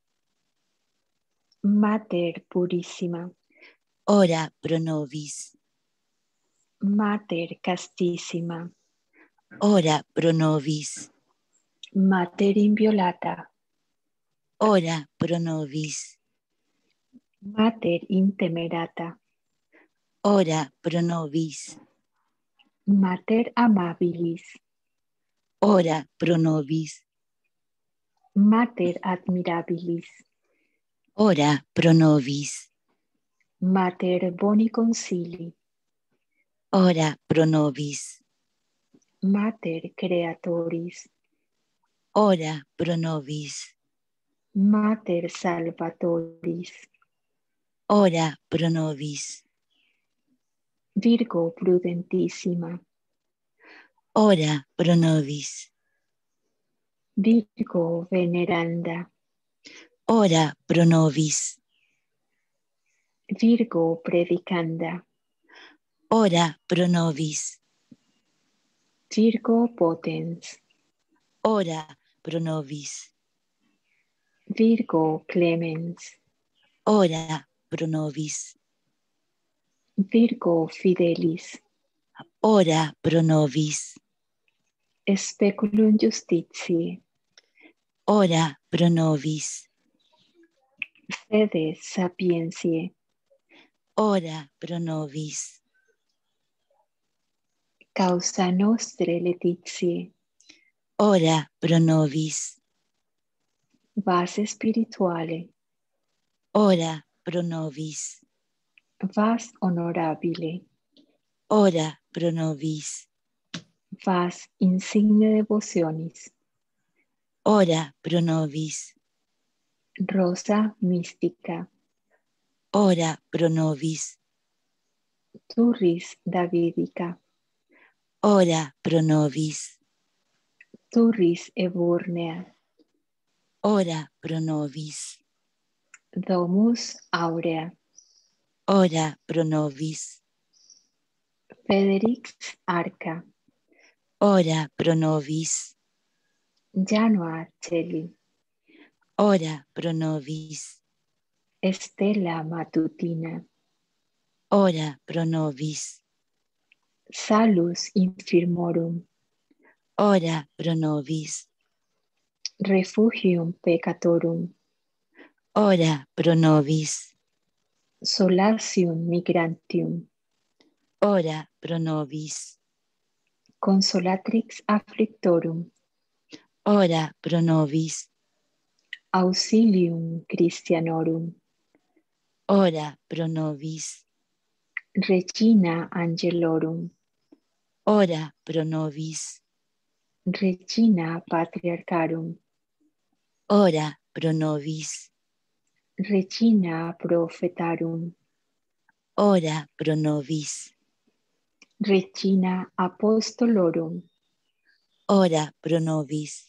Mater Purissima. Ora pro nobis. Mater Castissima. Ora pro nobis. Mater Inviolata. Ora pro nobis. Mater Intemerata. Ora pro nobis. Mater Amabilis. Ora pro nobis. Mater Admirabilis. Ora pro nobis. Mater Boni Consili. Ora pro nobis. Mater Creatoris. Ora pro nobis. Mater Salvatoris. Ora pro nobis. Virgo Prudentissima. Ora pro nobis. Virgo Veneranda. Ora pro nobis. Virgo Predicanda. Ora pro nobis. Virgo Potens. Ora pro nobis. Virgo Clemens. Ora pro nobis. Virgo Fidelis. Ora pro nobis. Speculum Justitiae. Ora pro nobis. Fede Sapientiae. Ora pro nobis. Causa Nostre Laetitiae. Ora pro nobis. Vas Spirituale. Ora pro nobis. Vas Honorabile. Ora pro nobis. Vas Insigne Devotionis. Ora pro nobis. Rosa Mystica. Ora pro nobis. Turris Davidica. Ora pro nobis. Turris Eburnea. Ora pro nobis. Domus Aurea. Ora pro nobis. Frederix Arca. Ora pro nobis. Januar Celli. Ora pro nobis. Estela Matutina. Ora pro nobis. Salus Infirmorum. Ora pro nobis. Refugium Peccatorum. Ora pro nobis. Solatium Migrantium. Ora pro nobis. Consolatrix Afflictorum. Ora pro nobis. Auxilium Christianorum. Ora pro nobis. Regina Angelorum. Ora pro nobis. Regina Patriarcharum. Ora pro nobis. Regina Prophetarum. Ora pro nobis. Regina Apostolorum. Ora pro nobis.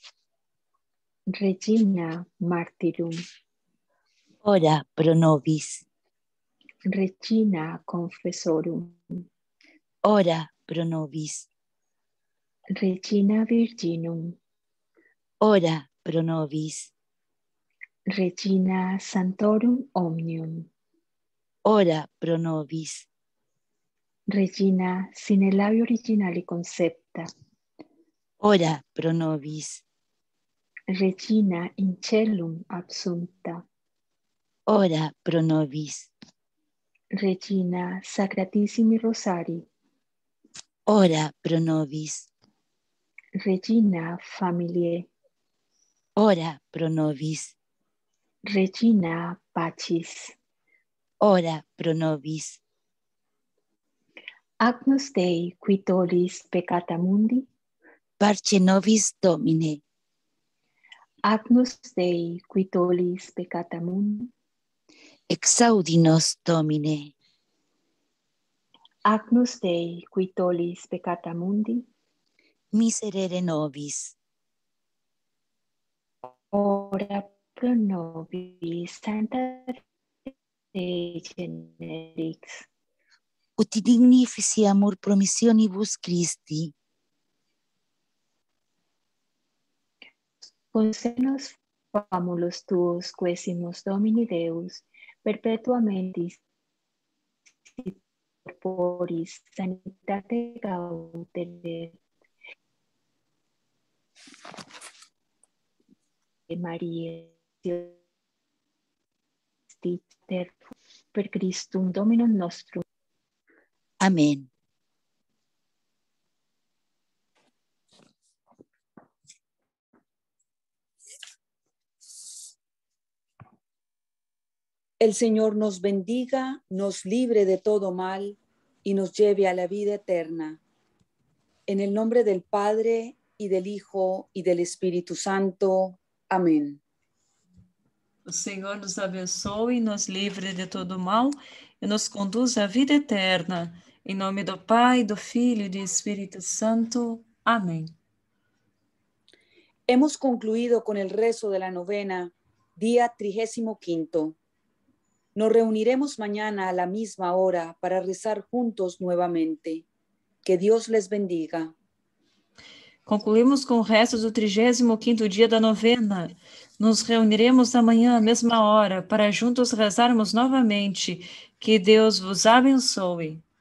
Regina Martyrum. Ora pro nobis. Regina Confessorum. Ora pro nobis. Regina Virginum. Ora pro nobis. Regina Santorum Omnium. Ora pro nobis. Regina sine labio originali concepta. Ora pro nobis. Regina in celum absumpta. Ora pro nobis. Regina Sacratissimi Rosari. Ora pro nobis. Regina Familiae. Ora pro nobis. Regina Pacis. Ora pro nobis. Agnus Dei qui tollis peccata mundi. Parce nobis Domine. Agnus Dei qui tollis peccata mundi. Exaudi nos Domine. Agnus Dei qui tollis peccata mundi. Miserere nobis. Ora pro nobis Sancta Dei Generix. Ut digni faciamur promissionibus Christi. Concenos famulus tuos quesimus Domini Deus, perpetuamente corporis sanitate gaudet. Maria, per Christum Dominum nostrum. Amén. El Señor nos bendiga, nos libre de todo mal y nos lleve a la vida eterna. En el nombre del Padre, y del Hijo, y del Espíritu Santo. Amén. O Senhor nos abençoe, nos livre de todo mal e nos conduz à vida eterna. Em nome do Pai, do Filho e do Espírito Santo. Amén. Hemos concluido con el rezo de la novena, día trigésimo quinto. Nos reuniremos mañana a la misma hora para rezar juntos nuevamente. Que Dios les bendiga. Concluímos com o resto do trigésimo quinto dia da novena. Nos reuniremos amanhã à mesma hora para juntos rezarmos novamente. Que Deus vos abençoe.